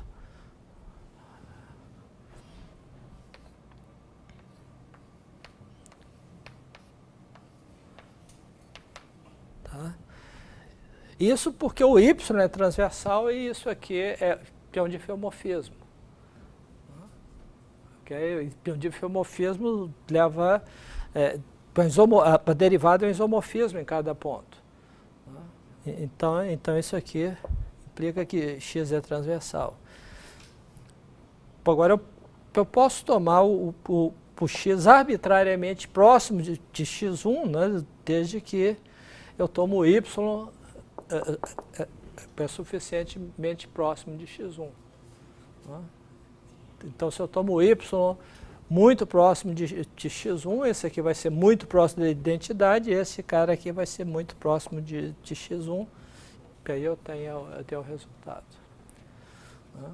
Isso porque o Y é transversal e isso aqui é, é um difeomorfismo. Okay? O difeomorfismo leva... É, a derivada é um isomorfismo em cada ponto. Então, então isso aqui implica que x é transversal. Agora eu, eu posso tomar o, o, o x arbitrariamente próximo de, de x um, né, desde que eu tomo o y é, é, é suficientemente próximo de xis um. Né? Então, se eu tomo o Y muito próximo de, de xis um, esse aqui vai ser muito próximo da identidade, e esse cara aqui vai ser muito próximo de, de xis um, que aí eu tenho, eu tenho o resultado. Né?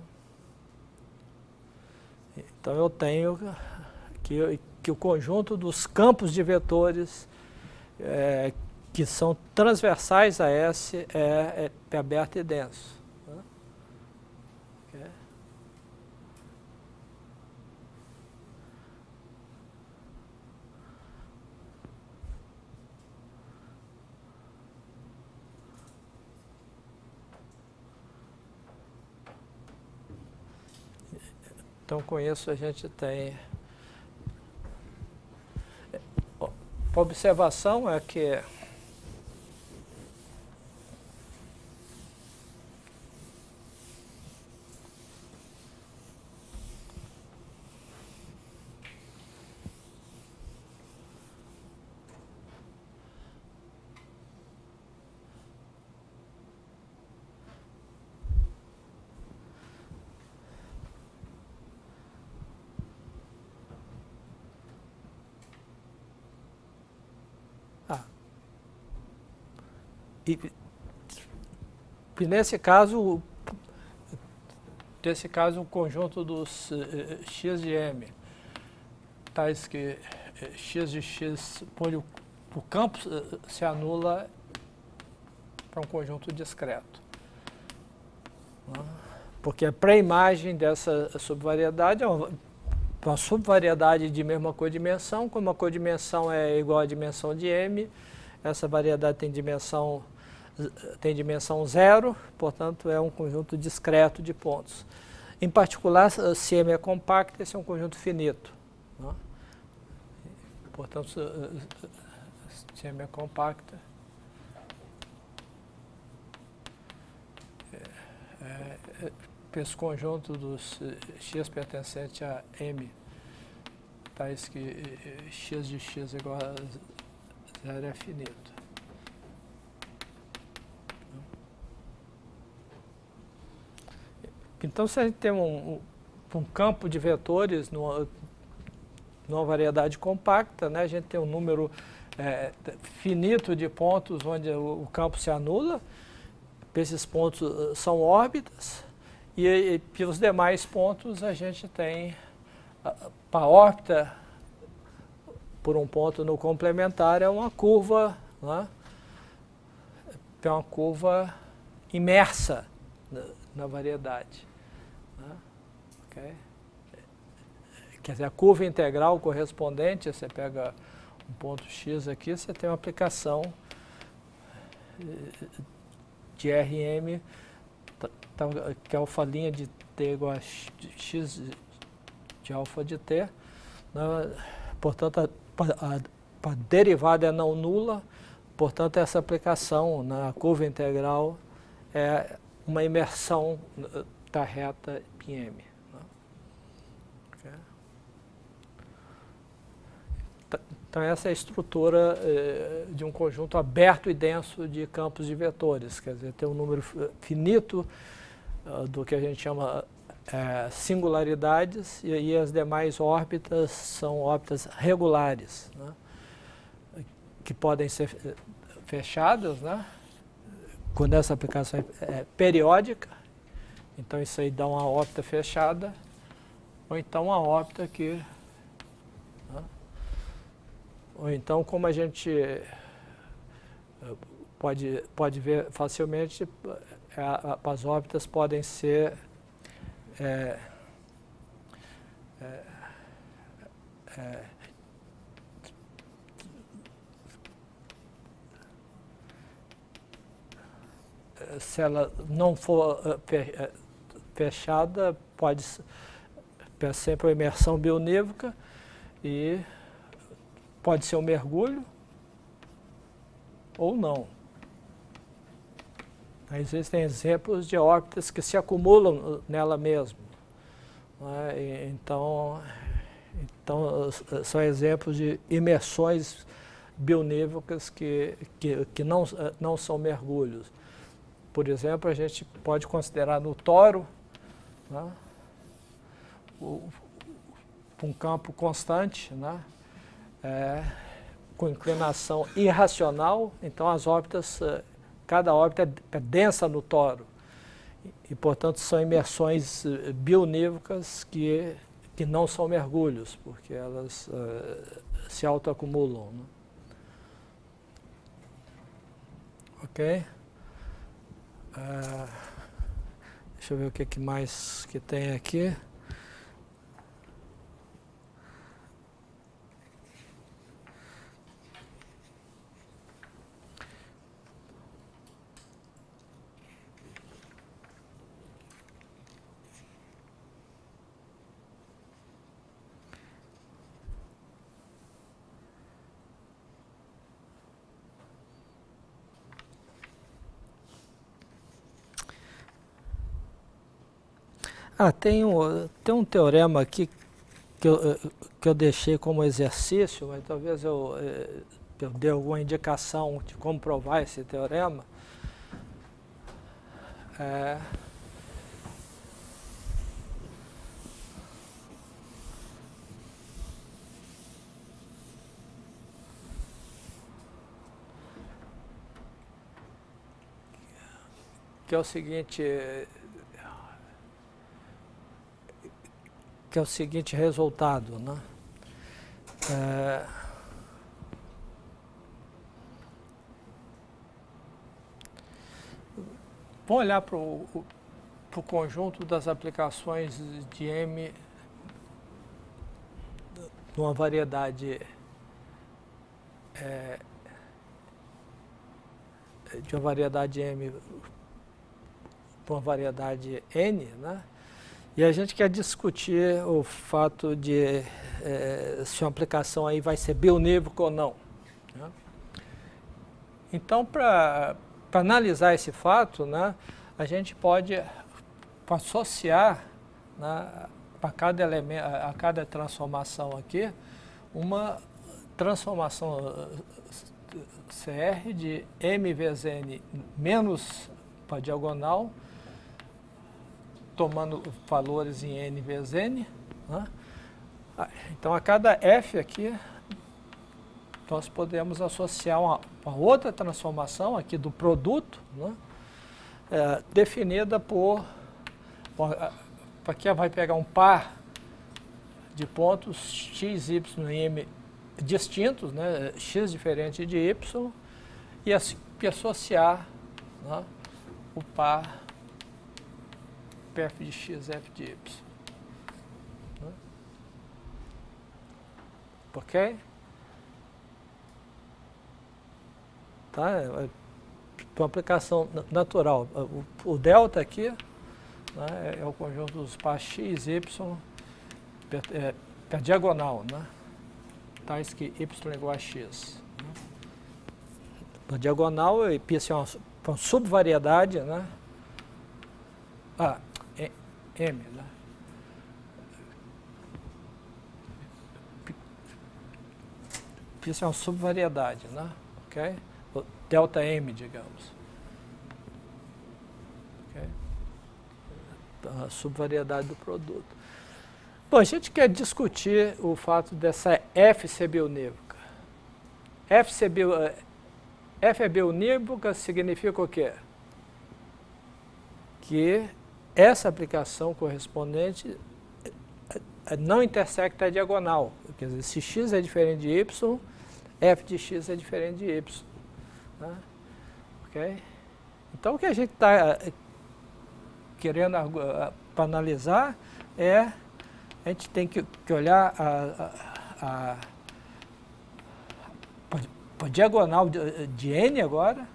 Então, eu tenho que, que o conjunto dos campos de vetores é, que são transversais a S é, é aberto e denso. Né? Okay. Então, com isso, a gente tem... A observação é que E, e nesse caso, nesse caso, o conjunto dos uh, x de m, tais que uh, x de x, por o, o campo uh, se anula para um conjunto discreto. Né? Porque a pré-imagem dessa subvariedade é uma, uma subvariedade de mesma codimensão, como a codimensão é igual à dimensão de m, essa variedade tem dimensão tem dimensão zero, portanto, é um conjunto discreto de pontos. Em particular, se M é compacta, esse é um conjunto finito. Né? Portanto, se M é compacta, é, é, esse conjunto dos x pertencente a M, tais que x de x igual a zero é finito. Então, se a gente tem um, um campo de vetores numa, numa variedade compacta, né, a gente tem um número é, finito de pontos onde o, o campo se anula, esses pontos são órbitas, e, e, e os demais pontos a gente tem para a órbita por um ponto no complementar é uma curva, né, é uma curva imersa na, na variedade. Né? Okay. Quer dizer, a curva integral correspondente, você pega um ponto x aqui, você tem uma aplicação de R M, que é alfa' de t igual a x de alfa de t. Né? Portanto, a, a, a derivada é não nula, portanto, essa aplicação na curva integral é uma imersão da reta πm. Né? Okay. Então, essa é a estrutura eh, de um conjunto aberto e denso de campos de vetores, quer dizer, tem um número finito uh, do que a gente chama eh, singularidades, e aí as demais órbitas são órbitas regulares, né? Que podem ser fechadas, né? Quando essa aplicação é periódica, então isso aí dá uma órbita fechada, ou então uma órbita que... Né? Ou então, como a gente pode, pode ver facilmente, a, as órbitas podem ser... É, é, é, se ela não for fechada, pode ser sempre uma imersão bionívoca e pode ser um mergulho ou não. Existem exemplos de órbitas que se acumulam nela mesmo. Né? Então, então, são exemplos de imersões bionívocas que, que, que não, não são mergulhos. por exemplo, a gente pode considerar no toro, né, o, um campo constante, né, é, com inclinação irracional, então as órbitas, cada órbita é, é densa no toro, e, e portanto são imersões bionívocas que, que não são mergulhos, porque elas uh, se autoacumulam, né. Ok? Uh, deixa eu ver o que, que mais que tem aqui. Ah, tem um, tem um teorema aqui que eu, que eu deixei como exercício, mas talvez eu, eu dê alguma indicação de como provar esse teorema. É, que é o seguinte, que é o seguinte resultado, né? É, vamos olhar para o conjunto das aplicações de M numa variedade é, de uma variedade M para uma variedade N, né? E a gente quer discutir o fato de é, se uma aplicação aí vai ser bionívoca ou não, né? Então, para analisar esse fato, né, a gente pode associar, né, a cada elemento, a cada transformação aqui, uma transformação C R de M vezes N menos para diagonal, tomando valores em N vezes N, né? Então, a cada F aqui, nós podemos associar uma, uma outra transformação aqui do produto, né? É, definida por, para que vai pegar um par de pontos x, y e m distintos, né? X diferente de y, e, assim, e associar, né, o par P F de x, F de y. Né? Ok? Tá? É uma aplicação natural. O, o delta aqui, né, é o conjunto dos pares x, y, per, é, per diagonal, né? Tais que y igual a x. Né? A diagonal, π é uma, uma subvariedade, né? Ah, M, né? π é uma subvariedade, né? Ok? O delta M, digamos. Okay? A subvariedade do produto. Bom, a gente quer discutir o fato dessa F ser bionívoca. F, ser bio, F é bionívoca significa o quê? Que essa aplicação correspondente não intersecta a diagonal. Quer dizer, se x é diferente de y, f de x é diferente de y. Né? Okay? Então, o que a gente está querendo para analisar é, a gente tem que, que olhar a, a, a, a diagonal de, de N agora,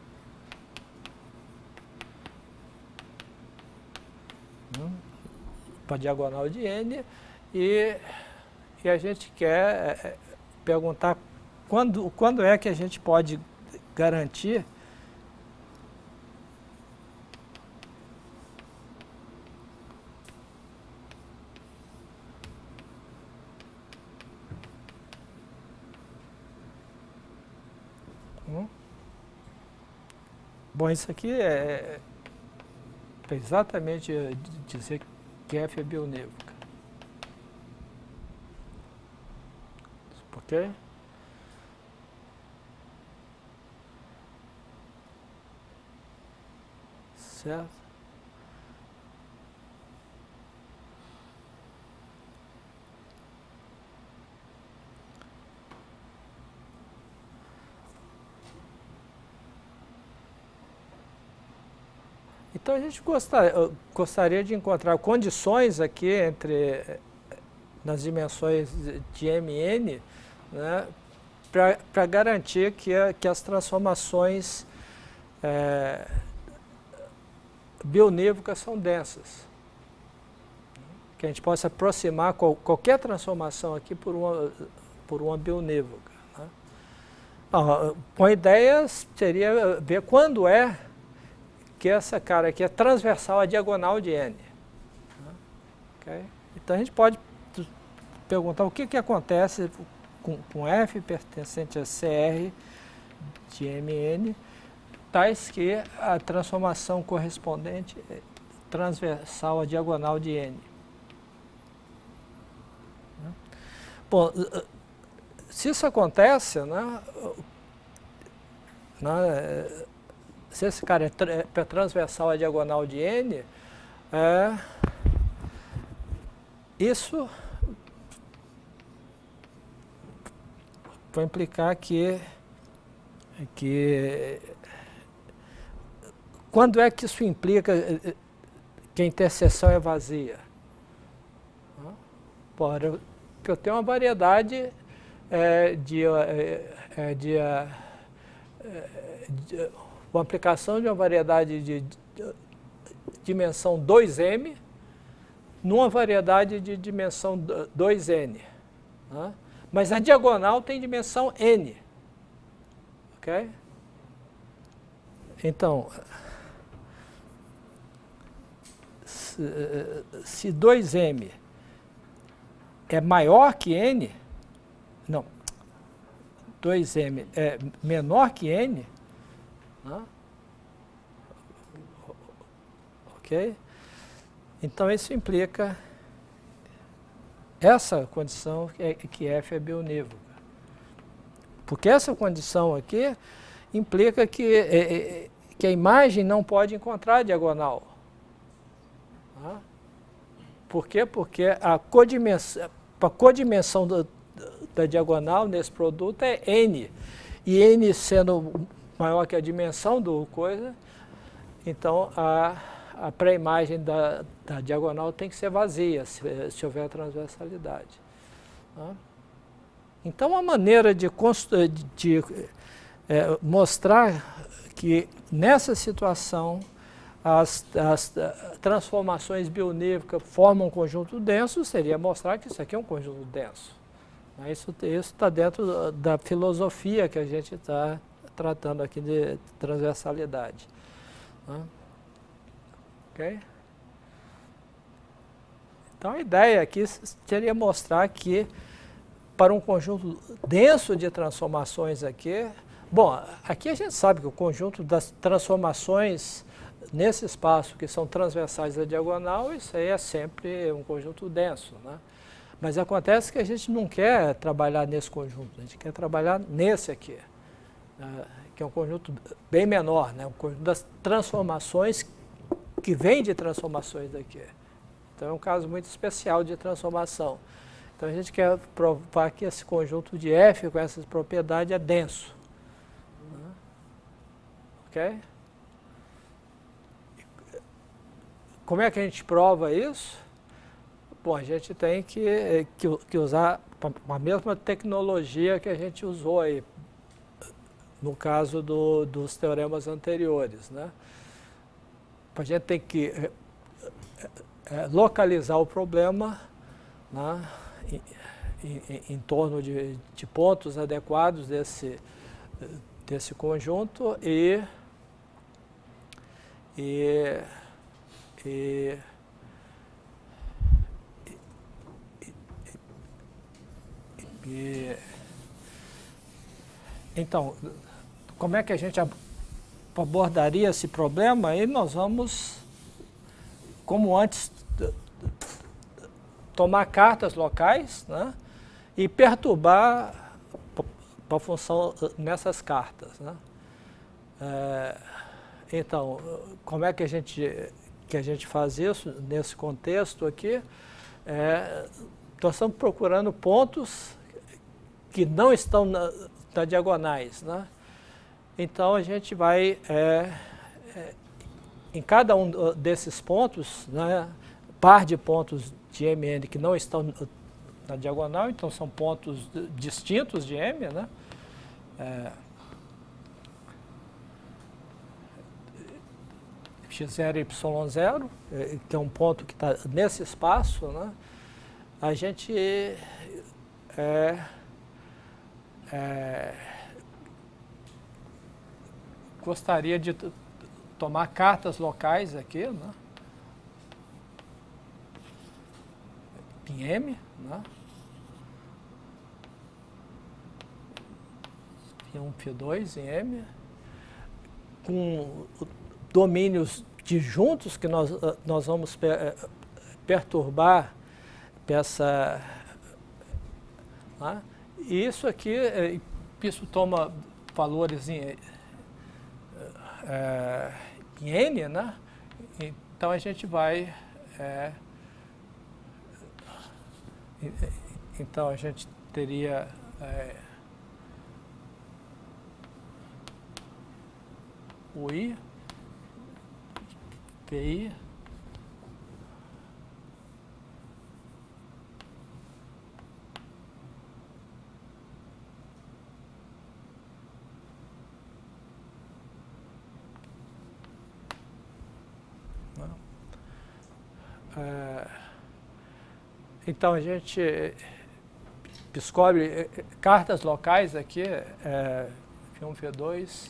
para a diagonal de N, e, e a gente quer é, perguntar quando, quando é que a gente pode garantir hum? Bom, isso aqui é, é exatamente dizer que F é bionívoca. Ok? Certo? Então a gente gostar, gostaria de encontrar condições aqui entre nas dimensões de M N, né, para garantir que, a, que as transformações é, bionívocas são densas. Que a gente possa aproximar qual, qualquer transformação aqui por uma, por uma bionívoca. Né? Ah, uma ideia seria ver quando é que essa cara aqui é transversal à diagonal de N. Okay? Então a gente pode perguntar o que, que acontece com, com F pertencente a C R de M N, tais que a transformação correspondente é transversal à diagonal de N. Bom, se isso acontece, né, né, se esse cara é, tra é transversal à diagonal de N, é, isso vai implicar que, que quando é que isso implica que a interseção é vazia? Bora, que eu tenho uma variedade é, de, é, de, é, de uma aplicação de uma variedade de, de dimensão dois M numa variedade de dimensão dois N. Né? Mas a diagonal tem dimensão N. Ok? Então, se, se dois M é maior que N, não, dois M é menor que N, né? Ok? Então isso implica essa condição é que F é bionívoca. Porque essa condição aqui implica que, é, que a imagem não pode encontrar a diagonal. Tá? Por quê? Porque a codimensão, a codimensão do, da diagonal nesse produto é N. E N sendo maior que a dimensão do coisa, então a, a pré-imagem da, da diagonal tem que ser vazia, se, se houver transversalidade. Tá? Então, a maneira de, de, de é, mostrar que nessa situação as, as transformações bionívocas formam um conjunto denso seria mostrar que isso aqui é um conjunto denso. Isso está dentro da filosofia que a gente está tratando aqui de transversalidade. Né? Ok? Então, a ideia aqui seria mostrar que para um conjunto denso de transformações aqui, bom, aqui a gente sabe que o conjunto das transformações nesse espaço que são transversais à diagonal, isso aí é sempre um conjunto denso, né? Mas acontece que a gente não quer trabalhar nesse conjunto, a gente quer trabalhar nesse aqui, né? Que é um conjunto bem menor, né? Um conjunto das transformações que vem de transformações daqui. Então é um caso muito especial de transformação. Então a gente quer provar que esse conjunto de F com essas propriedades é denso. Ok? Como é que a gente prova isso? Bom, a gente tem que, que, que usar a mesma tecnologia que a gente usou aí, no caso do, dos teoremas anteriores, né? A gente tem que é, é, localizar o problema, né, em, em, em torno de, de pontos adequados desse, desse conjunto e, e, e, e então, como é que a gente abordaria esse problema, aí nós vamos, como antes, tomar cartas locais, né, e perturbar a função nessas cartas, né. É, então, como é que a gente, que a gente faz isso nesse contexto aqui? É, nós estamos procurando pontos que não estão na, na diagonais, né? Então a gente vai, é, é, em cada um desses pontos, né, par de pontos de M N que não estão na diagonal, então são pontos distintos de M, né? É, x zero e y zero, que é um ponto que está nesse espaço, né? A gente é, é, gostaria de tomar cartas locais aqui, né? Em M, né? P um, P dois em M, com domínios disjuntos que nós, nós vamos per, perturbar essa, né? E isso aqui, isso toma valores em, é, em N, né? Então a gente vai, é, então a gente teria é, o I, P I, é, então a gente descobre cartas locais aqui, é, P um, P dois,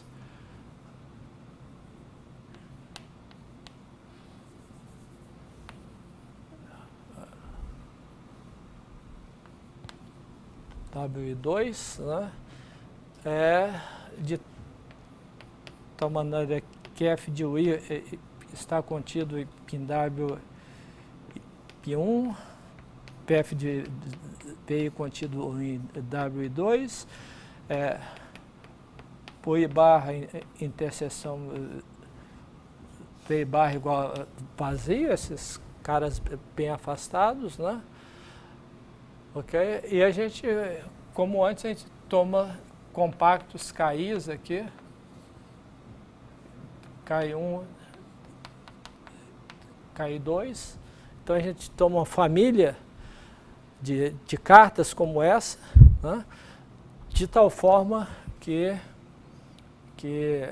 W dois, né, é de tal maneira que F de I está contido em W P um, P F de P I contido em W dois, é, por I barra interseção P I barra igual a vazio, esses caras bem afastados, né? Ok? E a gente, como antes, a gente toma compactos K Is aqui, K I um, K I dois. Então a gente toma uma família de, de cartas como essa, né, de tal forma que, que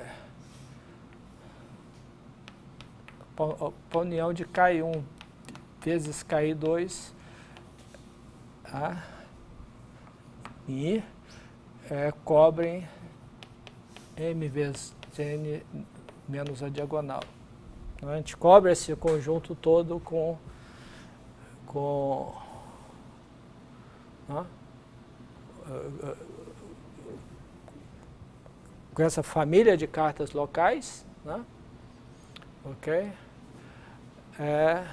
a união de K I um vezes K I dois a, e é, cobrem M vezes N menos a diagonal. Então, a gente cobre esse conjunto todo com, com, né, com essa família de cartas locais, né, ok? É,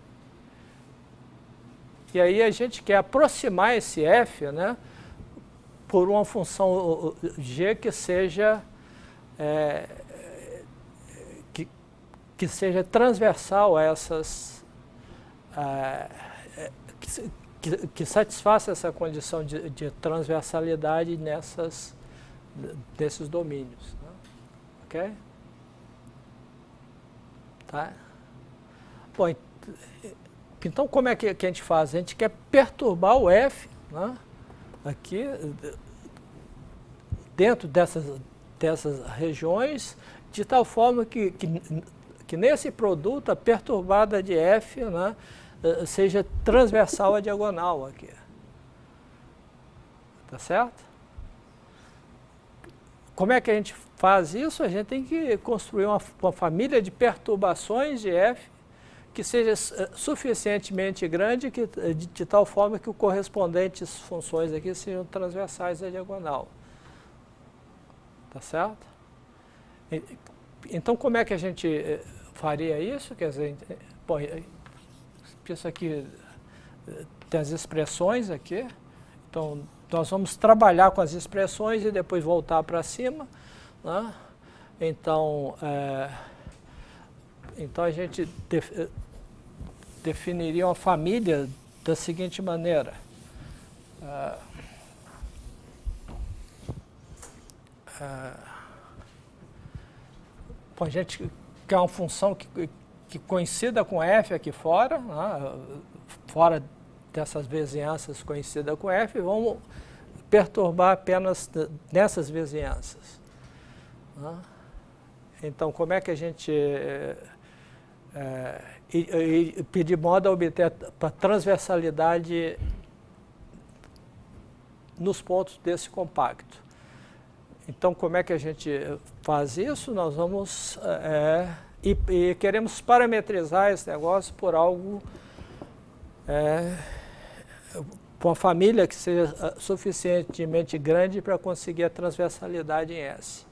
e aí a gente quer aproximar esse F, né, por uma função G que seja é, que, que seja transversal a essas é, que, que, que satisfaça essa condição de, de transversalidade nessas desses domínios, né? Ok? Tá? Bom, então como é que, que a gente faz? A gente quer perturbar o F, né, aqui dentro dessas, dessas regiões, de tal forma que, que, que nesse produto a perturbada de F, né, seja transversal à diagonal aqui. Tá certo? Como é que a gente faz isso? A gente tem que construir uma, uma família de perturbações de F que seja suficientemente grande que, de, de tal forma que os correspondentes funções aqui sejam transversais à diagonal. Tá certo? E, então, como é que a gente faria isso? Quer dizer, bom, isso aqui tem as expressões aqui. Então, nós vamos trabalhar com as expressões e depois voltar para cima, né? Então, é, então, a gente def, definiria uma família da seguinte maneira. É, é, a gente quer uma função que, que coincida com f aqui fora, né? Fora dessas vizinhanças coincida com f, vamos perturbar apenas nessas vizinhanças. Né? Então, como é que a gente... É, é, e, e pedir modo a obter a transversalidade nos pontos desse compacto. Então, como é que a gente faz isso? Nós vamos... É, e, e queremos parametrizar esse negócio por algo... É, com uma família que seja suficientemente grande para conseguir a transversalidade em S.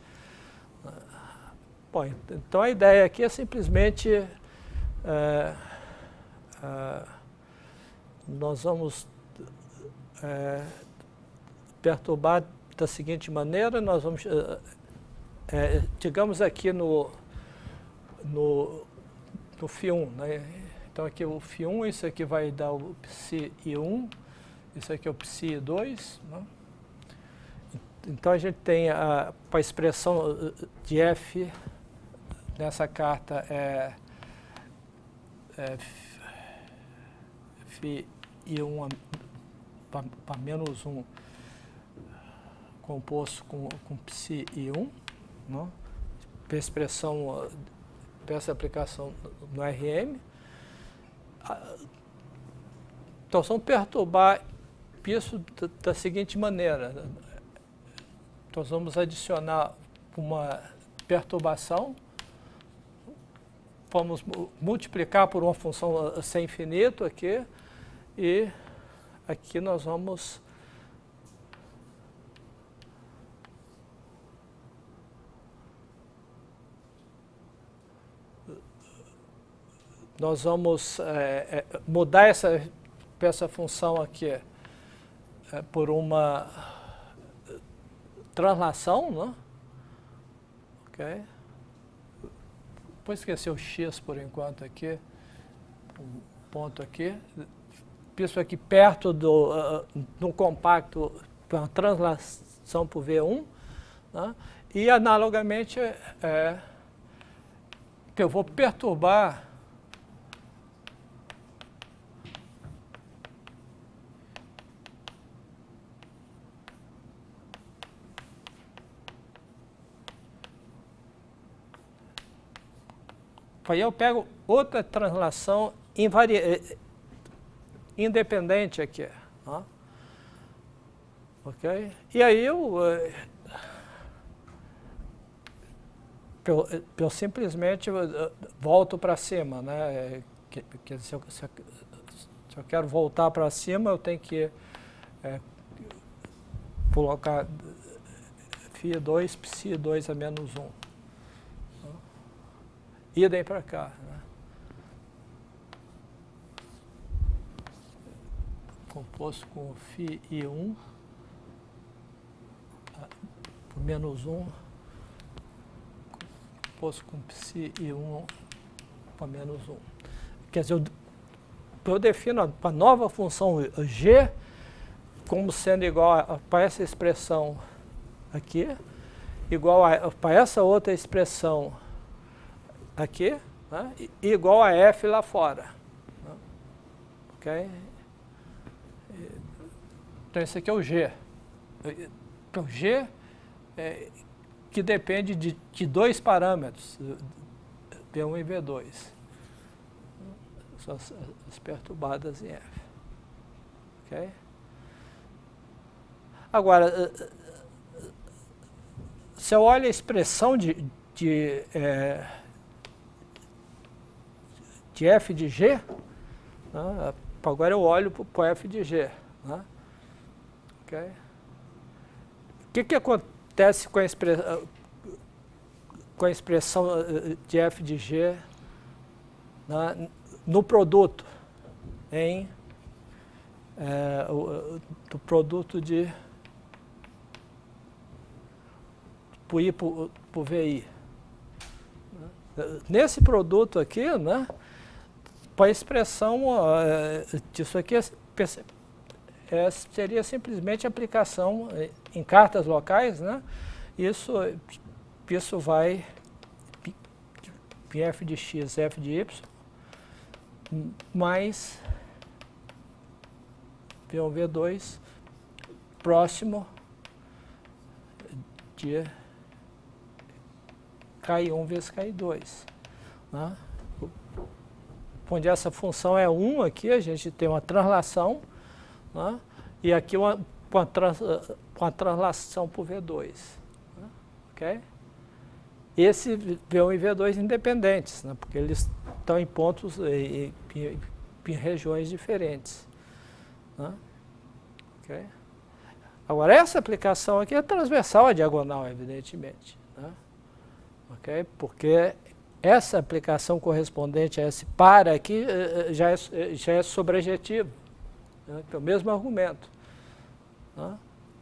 Bom, então a ideia aqui é simplesmente é, é, nós vamos é, perturbar da seguinte maneira, nós vamos, é, digamos aqui no, no, no φ um, né? Então aqui o φ um, isso aqui vai dar o psi I um, isso aqui é o psi I dois, né? Então a gente tem a, a expressão de F nessa carta é, é φ I um para menos um composto com, com psi I um, né? Para expressão, para essa aplicação no R M. Então, vamos perturbar isso da, da seguinte maneira. Nós vamos adicionar uma perturbação, vamos multiplicar por uma função sem infinito aqui, e aqui nós vamos nós vamos é, é, mudar essa, essa função aqui é, por uma translação, né? Ok? Vou esquecer o x por enquanto aqui, um ponto aqui. Isso aqui perto do uh, no compacto, uma translação por V um, né? E analogamente é, que eu vou perturbar aí eu pego outra translação invari... independente aqui. Ó. Ok? E aí eu, eu, eu simplesmente volto para cima, né? Que, que, se, eu, se, eu, se eu quero voltar para cima, eu tenho que é, colocar φ dois, psi dois a menos um. Idem para cá. Né? Composto com φ I um por menos um, composto com psi I um por menos um. Quer dizer, eu, eu defino a nova função G como sendo igual para essa expressão aqui, igual para essa outra expressão aqui, né, igual a F lá fora. Né, ok? Então, esse aqui é o G. O G é, que depende de, de dois parâmetros, V um e V dois. São as, as perturbadas em F. Ok? Agora, se eu olho a expressão de, de é, de F de G, né? Agora eu olho para o F de G. Né? Okay? O que, que acontece com a, express... com a expressão de f de g, né, no produto, em é, o, do produto de por I por, por V I. Nesse produto aqui, né, para a expressão é, disso aqui é, é, seria simplesmente aplicação em cartas locais, né? Isso, isso vai f de x, f de y, mais V um, V dois, próximo de K um vezes K dois. Né? Onde essa função é um, aqui a gente tem uma translação, né? E aqui uma, uma, trans, uma translação por V dois. Né? Okay? Esse V um e V dois independentes, né? Porque eles estão em pontos, em, em, em regiões diferentes. Né? Okay? Agora, essa aplicação aqui é transversal à diagonal, evidentemente. Né? Okay? Porque essa aplicação correspondente a esse para aqui já é, já é sobrejetivo, né? É o mesmo argumento. Né?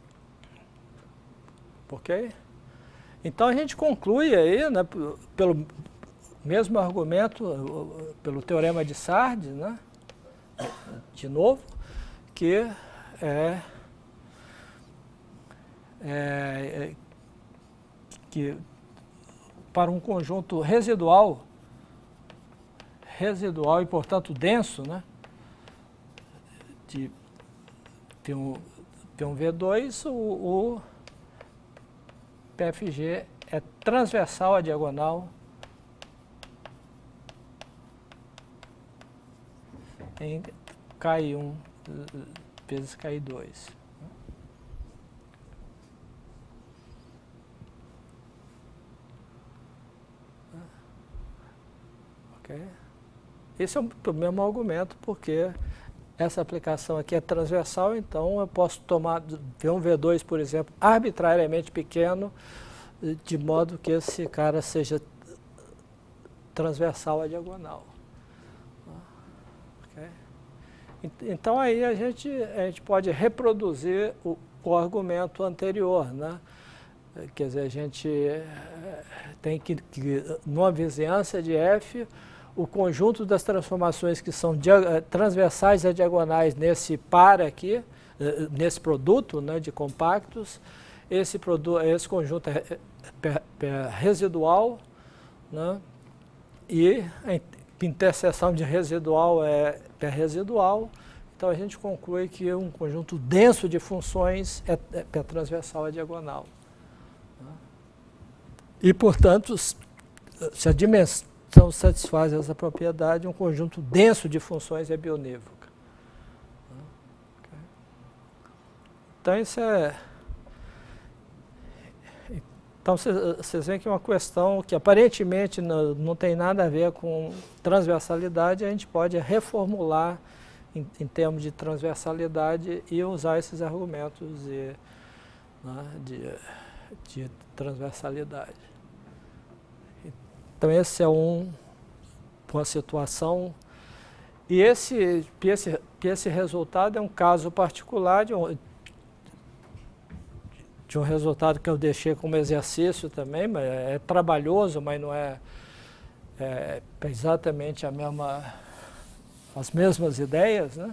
Ok? Então a gente conclui aí, né, pelo mesmo argumento, pelo teorema de Sardes, né, de novo, que é, é que para um conjunto residual, residual e, portanto, denso, né, de P um, P um V dois, o, o P F G é transversal à diagonal em K um vezes K dois. Okay? Esse é o mesmo argumento, porque essa aplicação aqui é transversal, então eu posso tomar V um, V dois, por exemplo, arbitrariamente pequeno, de modo que esse cara seja transversal à diagonal. Okay? Então aí a gente, a gente pode reproduzir o, o argumento anterior, né? Quer dizer, a gente tem que, que, numa vizinhança de F, o conjunto das transformações que são transversais a diagonais nesse par aqui, nesse produto, né, de compactos, esse, produto, esse conjunto é, é, é residual, né, e a interseção de residual é, é residual, então a gente conclui que um conjunto denso de funções é, é transversal à diagonal. E, portanto, se a dimensão então, satisfaz essa propriedade, um conjunto denso de funções é bionívoca. Então, isso é... Então, vocês veem que é uma questão que aparentemente não, não tem nada a ver com transversalidade, a gente pode reformular em, em termos de transversalidade e usar esses argumentos de, né, de, de transversalidade. Então, esse é um, uma situação, e esse, esse, esse resultado é um caso particular de um, de um resultado que eu deixei como exercício também, mas é, é trabalhoso, mas não é, é exatamente a mesma, as mesmas ideias, né?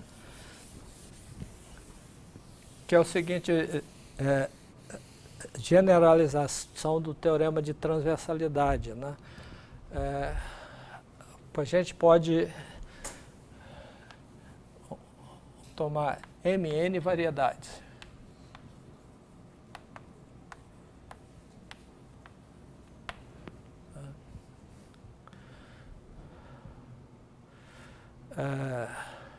Que é o seguinte, é, generalização do teorema de transversalidade, né? É, a gente pode tomar M N variedades. É,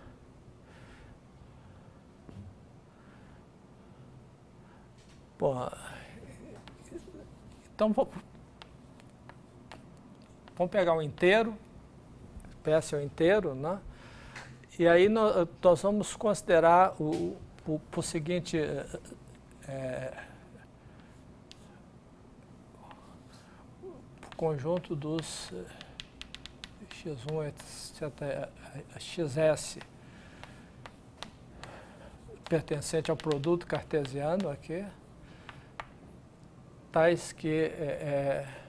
bom, então vamos pegar um inteiro, espécie é um inteiro, né? E aí nós, nós vamos considerar o, o, o seguinte, é, subconjunto dos X um, etcétera, X S pertencente ao produto cartesiano aqui, tais que é, é,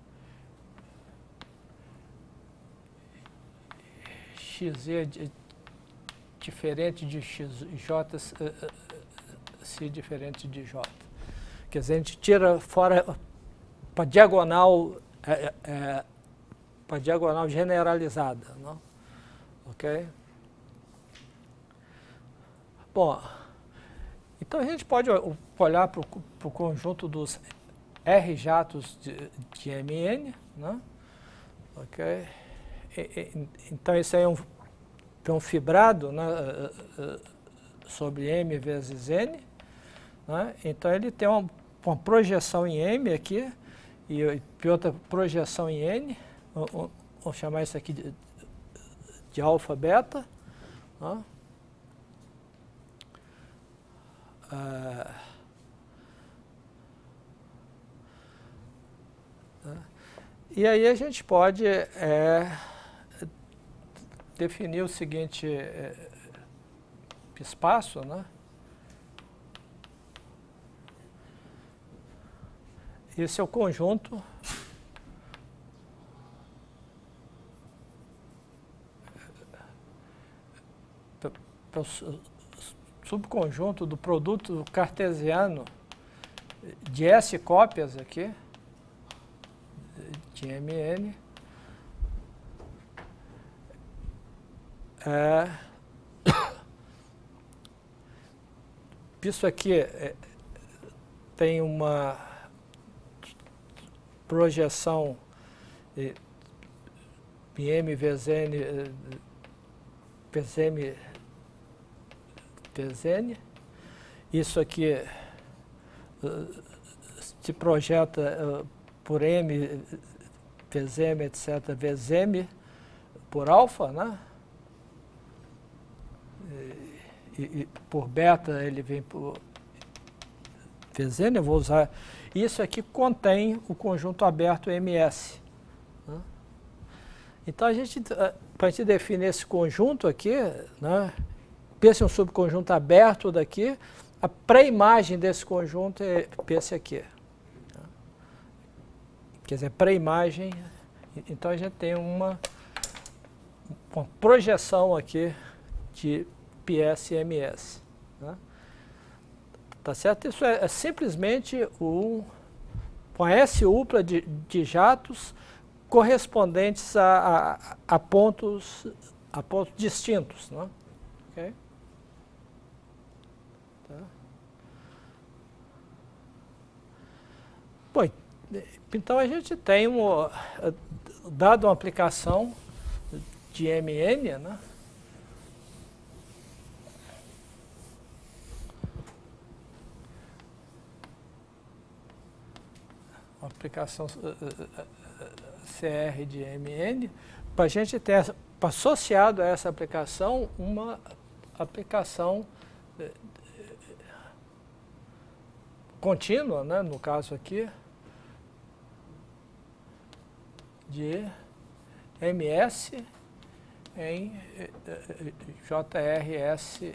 X E é diferente de X J, se diferente de J. Quer dizer, a gente tira fora para diagonal, é, é, para diagonal generalizada, não? Ok? Bom, então a gente pode olhar para o conjunto dos R jatos de, de M N, né? Ok? E, e, então isso aí é um, é um fibrado, né, sobre M vezes N, né? Então ele tem uma, uma projeção em M aqui e, e outra projeção em N. Vamos chamar isso aqui de, de alfa beta, né? Ah, e aí a gente pode é, definir o seguinte é, espaço, né? Esse é o conjunto para o subconjunto do produto cartesiano de S cópias aqui, de M N, é, isso aqui é, tem uma projeção em M vezes N, vezes M vezes N. Isso aqui uh, se projeta uh, por M vezes M, etcétera, vezes M por alfa, né? E, e por beta ele vem por vezes N, eu vou usar. Isso aqui contém o conjunto aberto M S. Né? Então a gente, para a gente definir esse conjunto aqui, né? Pense em um subconjunto aberto daqui, a pré-imagem desse conjunto é esse aqui. Tá? Quer dizer, pré-imagem, então a gente tem uma, uma projeção aqui de P S M S. Né? Tá certo? Isso é, é simplesmente um, uma S-upla de, de jatos correspondentes a, a, a, pontos, a pontos distintos. Né? Okay? Tá. Bom, então a gente tem, uma, dado uma aplicação de M N, né? Uma aplicação C R de M N, para a gente ter, para associado a essa aplicação, uma aplicação eh, contínua, né, no caso aqui, de M S em eh, J R S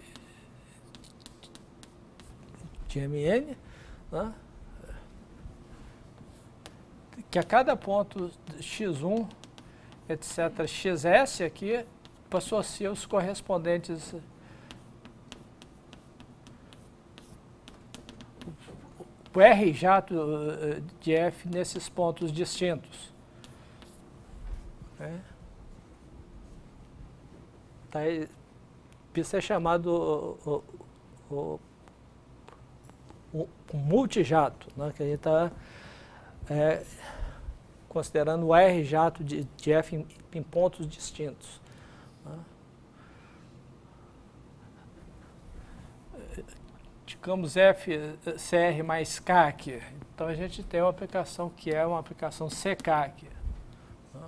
de M N, né, que a cada ponto X um, etcétera, X S aqui, associa os correspondentes o R jato de F nesses pontos distintos. É. Tá aí, isso é chamado o, o, o, o multijato, né, que a gente está é, considerando o R jato de, de F em, em pontos distintos. Né. Digamos F C R mais K aqui. Então a gente tem uma aplicação que é uma aplicação C K aqui. Né.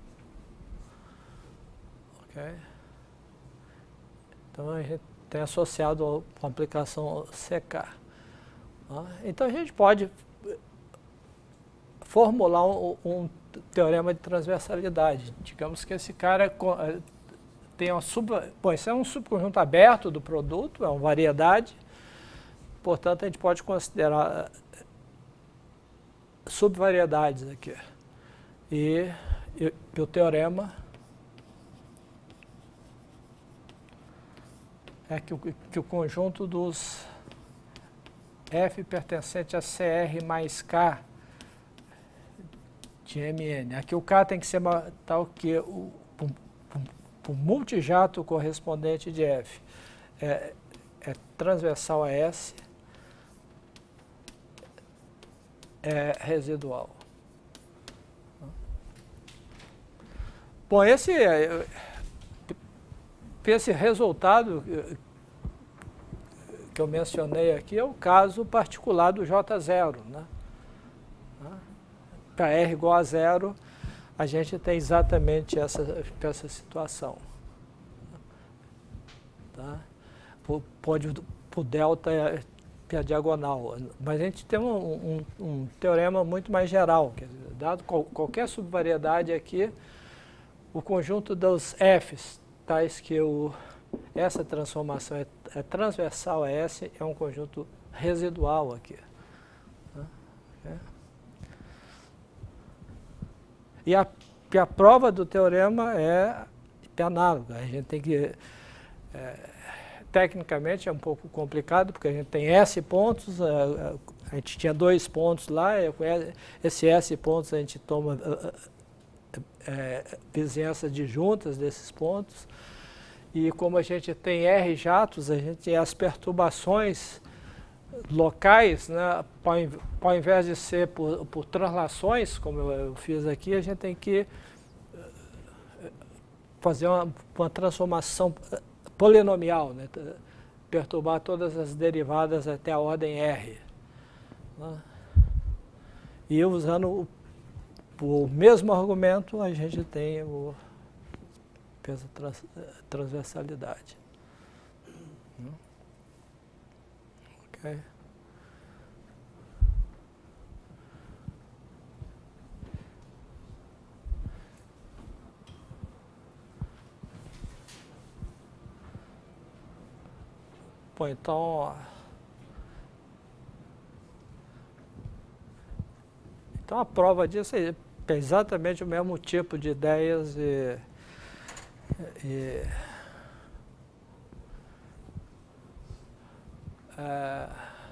Ok? Então a gente tem associado a uma aplicação C K. Né. Então a gente pode formular um, um teorema de transversalidade. Digamos que esse cara tem uma sub... Bom, isso é um subconjunto aberto do produto, é uma variedade, portanto, a gente pode considerar subvariedades aqui. E, e, e o teorema é que o, que o conjunto dos F pertencente a C R mais K de M N. Aqui o K tem que ser tal que o, o, o multijato correspondente de F é, é transversal a S, é residual. Bom, esse, esse resultado que eu mencionei aqui é o caso particular do J zero, né? Para R igual a zero, a gente tem exatamente essa, essa situação. Tá? Pode por delta é a diagonal, mas a gente tem um, um, um teorema muito mais geral, quer dizer, dado qual, qualquer subvariedade aqui, o conjunto dos F's, tais que o, essa transformação é, é transversal a S, é um conjunto residual aqui. Tá? É. E a, e a prova do teorema é, é análoga. A gente tem que... É, tecnicamente é um pouco complicado, porque a gente tem S pontos, a, a gente tinha dois pontos lá, esse S pontos a gente toma é, vizinhança de juntas desses pontos, e como a gente tem R jatos, a gente tem as perturbações locais, né, ao invés de ser por, por translações, como eu, eu fiz aqui, a gente tem que fazer uma, uma transformação polinomial, né, perturbar todas as derivadas até a ordem R. Né? E usando o, o mesmo argumento, a gente tem o peso trans, transversalidade. Ok? Bom, então, então a prova disso é exatamente o mesmo tipo de ideias e, e é,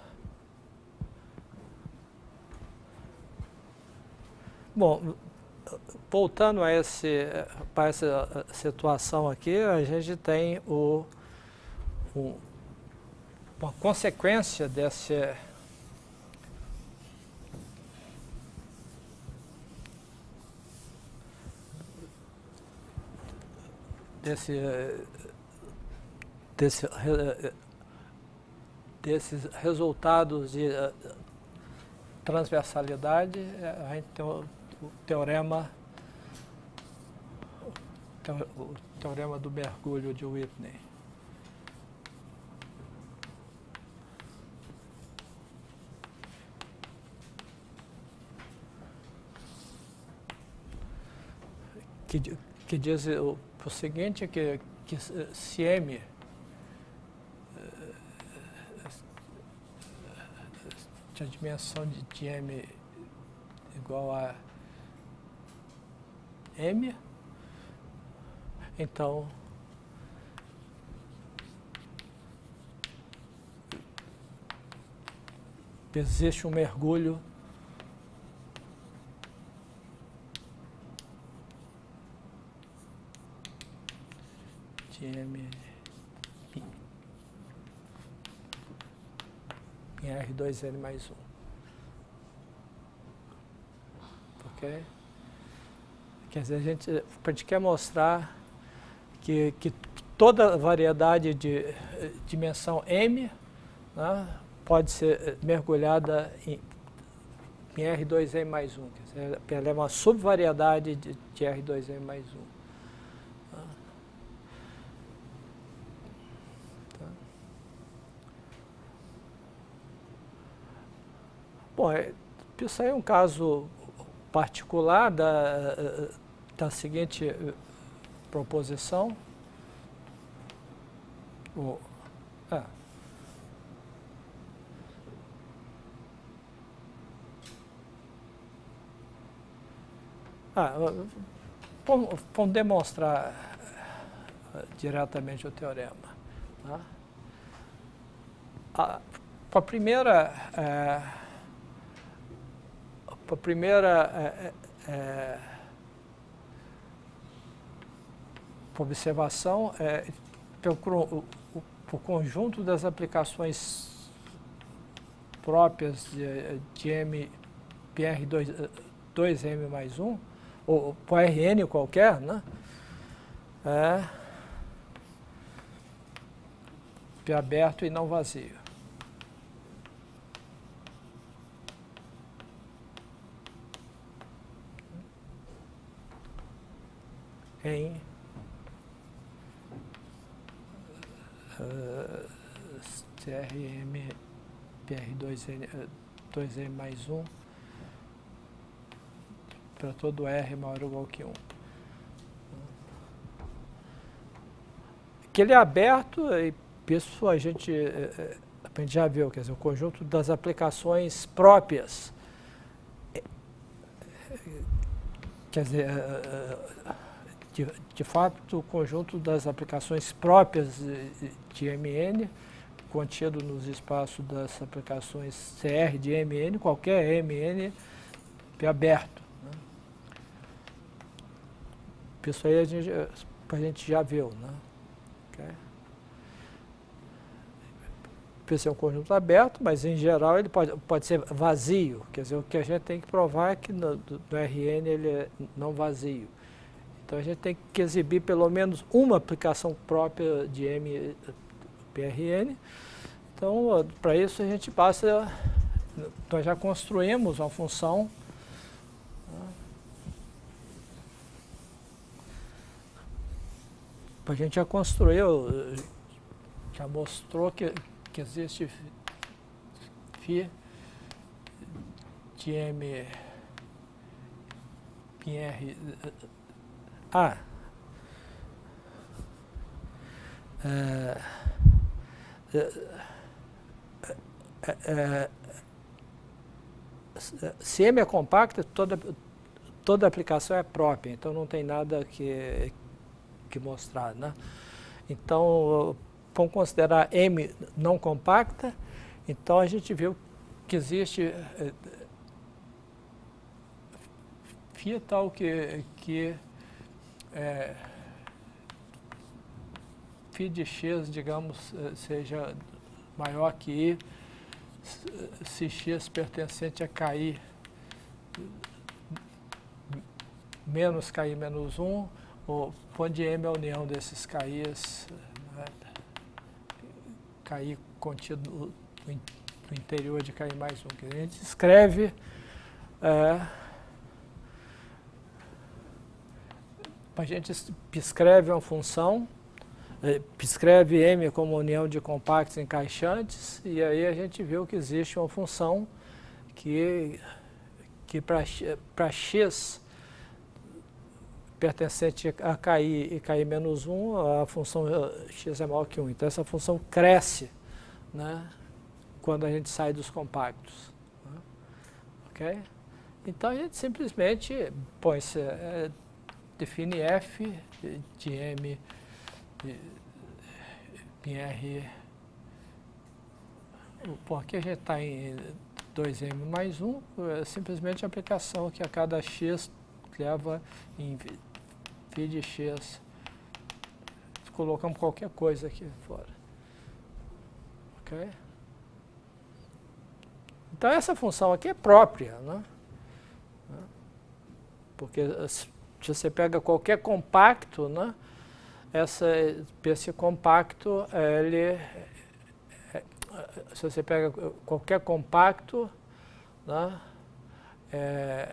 bom, voltando a esse, para essa situação aqui, a gente tem o, o uma consequência desse desse desse desses resultados de transversalidade, a gente tem o, o teorema o teorema do mergulho de Whitney. Que, que diz o, o seguinte, que, que se M a dimensão de, de M igual a M, então existe um mergulho de M em R dois N mais um. Ok? Quer dizer, a gente, a gente quer mostrar que, que toda variedade de dimensão M, né, pode ser mergulhada em, em R dois N mais um. Quer dizer, ela é uma subvariedade de, de R dois N mais um. Bom, isso aí é um caso particular da, da seguinte proposição. O, é. Ah, vamos demonstrar diretamente o teorema. Tá? A, a primeira, é, a primeira é, é, observação é pelo o, o conjunto das aplicações próprias de, de M, P R dois M mais um, ou por R N qualquer, né? É P aberto e não vazio. Em uh, C R M P R dois M mais um para todo R maior ou igual que um. Que ele é aberto, e isso a gente, a gente já viu, quer dizer, o conjunto das aplicações próprias. Quer dizer, de, de fato, o conjunto das aplicações próprias de M N, contido nos espaços das aplicações C R de M N, qualquer M N é aberto. Né? Isso aí a gente, a gente já viu. Né? Okay? Esse é um conjunto aberto, mas em geral ele pode, pode ser vazio. Quer dizer, o que a gente tem que provar é que no, no R N ele é não vazio. Então a gente tem que exibir pelo menos uma aplicação própria de M P R N. Então, para isso a gente passa, nós já construímos uma função. A gente já construiu, já mostrou que, que existe φ de M P R. Ah, é, é, é, se M é compacta, toda, toda aplicação é própria, então não tem nada que, que mostrar. Né? Então, vamos considerar M não compacta, então a gente viu que existe é, φ tal que, que é, φ de x, digamos, seja maior que I, se x pertencente a K I menos K I menos um, ou onde M é a união desses K Is, né? K I contido no interior de K I mais um. Que a gente escreve é, a gente escreve uma função, escreve M como união de compactos encaixantes, e aí a gente viu que existe uma função que, que para x pertencente a K I e K I menos um, a função x é maior que um. Então essa função cresce, né, quando a gente sai dos compactos. Né? Okay? Então a gente simplesmente põe, é, define f de M P R. Bom, aqui a gente está em dois M mais um, é simplesmente a aplicação que a cada x leva em φ de x. Colocamos qualquer coisa aqui fora. Ok? Então essa função aqui é própria, né? Porque se você pega qualquer compacto, né? Essa, esse compacto, ele, se você pega qualquer compacto, né? É,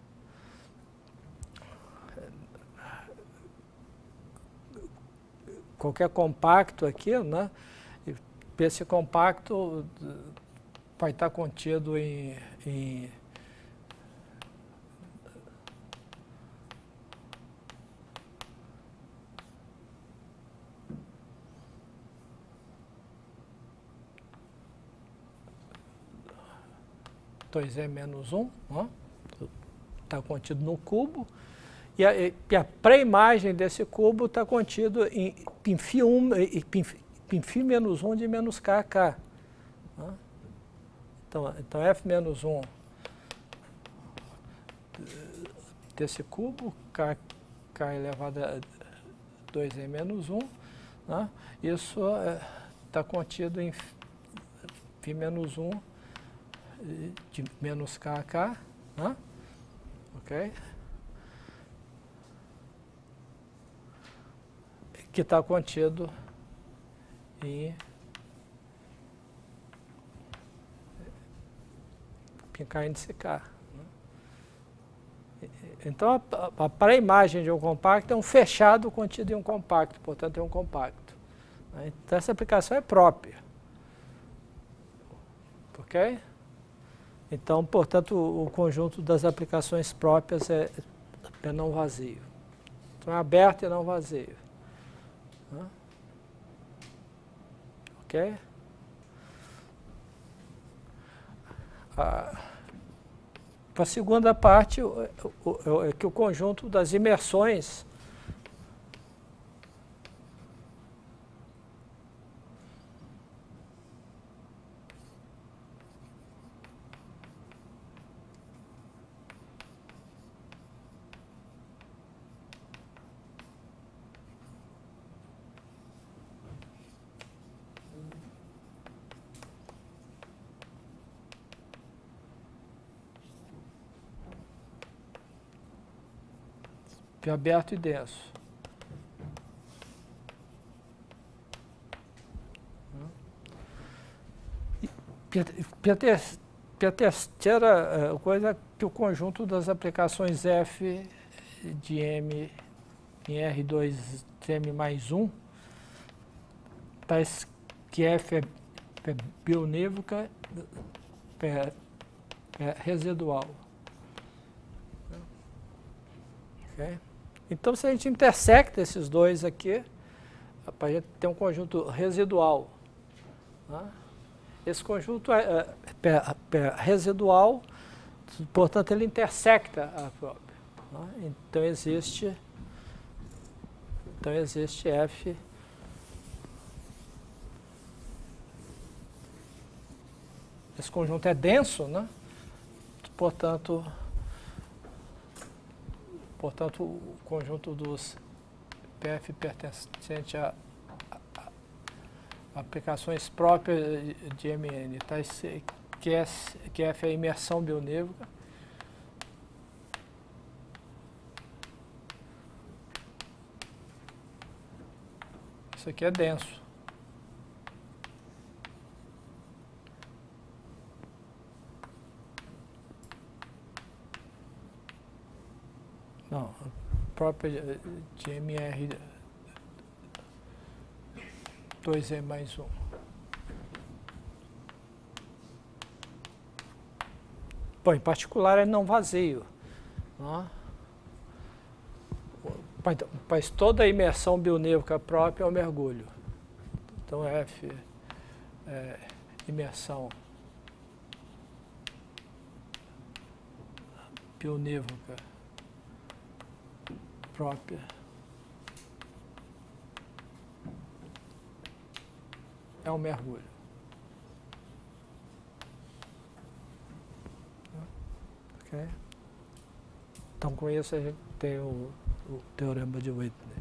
qualquer compacto aqui, né? Esse compacto vai estar contido em, em dois e menos um, está contido no cubo, e a, e a pré-imagem desse cubo está contido em, em φ um, em, em φ menos um de menos k a k. Então, então f menos um desse cubo, k, k elevado a dois e menos um, né? Isso está é, contido em φ menos um de menos k a k, né? Ok? Que está contido em K índice K. Então, a, a pré-imagem de um compacto é um fechado contido em um compacto, portanto, é um compacto. Então, essa aplicação é própria. Ok? Então, portanto, o, o conjunto das aplicações próprias é, é não vazio. Então, é aberto e não vazio. Ok? Ah, para a segunda parte, é que o conjunto das imersões de aberto e denso. E a terceira coisa é que o conjunto das aplicações F de M em R dois M mais um, tais que F é, é bionívoca, é, é residual. Okay? Então, se a gente intersecta esses dois aqui, a gente tem um conjunto residual. Né? Esse conjunto é, é, é, é residual, portanto, ele intersecta a própria. Né? Então, existe, então, existe F esse conjunto é denso, né? Portanto, portanto, o conjunto dos P F pertencente a, a, a aplicações próprias de M N, tá? que, é, que F é a imersão bionívoca. Isso aqui é denso. Não, própria de M R dois E mais um. Bom, em particular é não vazio. Né? Mas toda a imersão bionívoca própria é o mergulho. Então F é imersão bionívoca própria é um mergulho. Okay? Então, com isso, a gente tem o, o teorema de Whitney.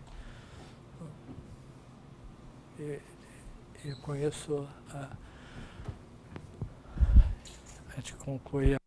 E, e com isso, a, a gente conclui a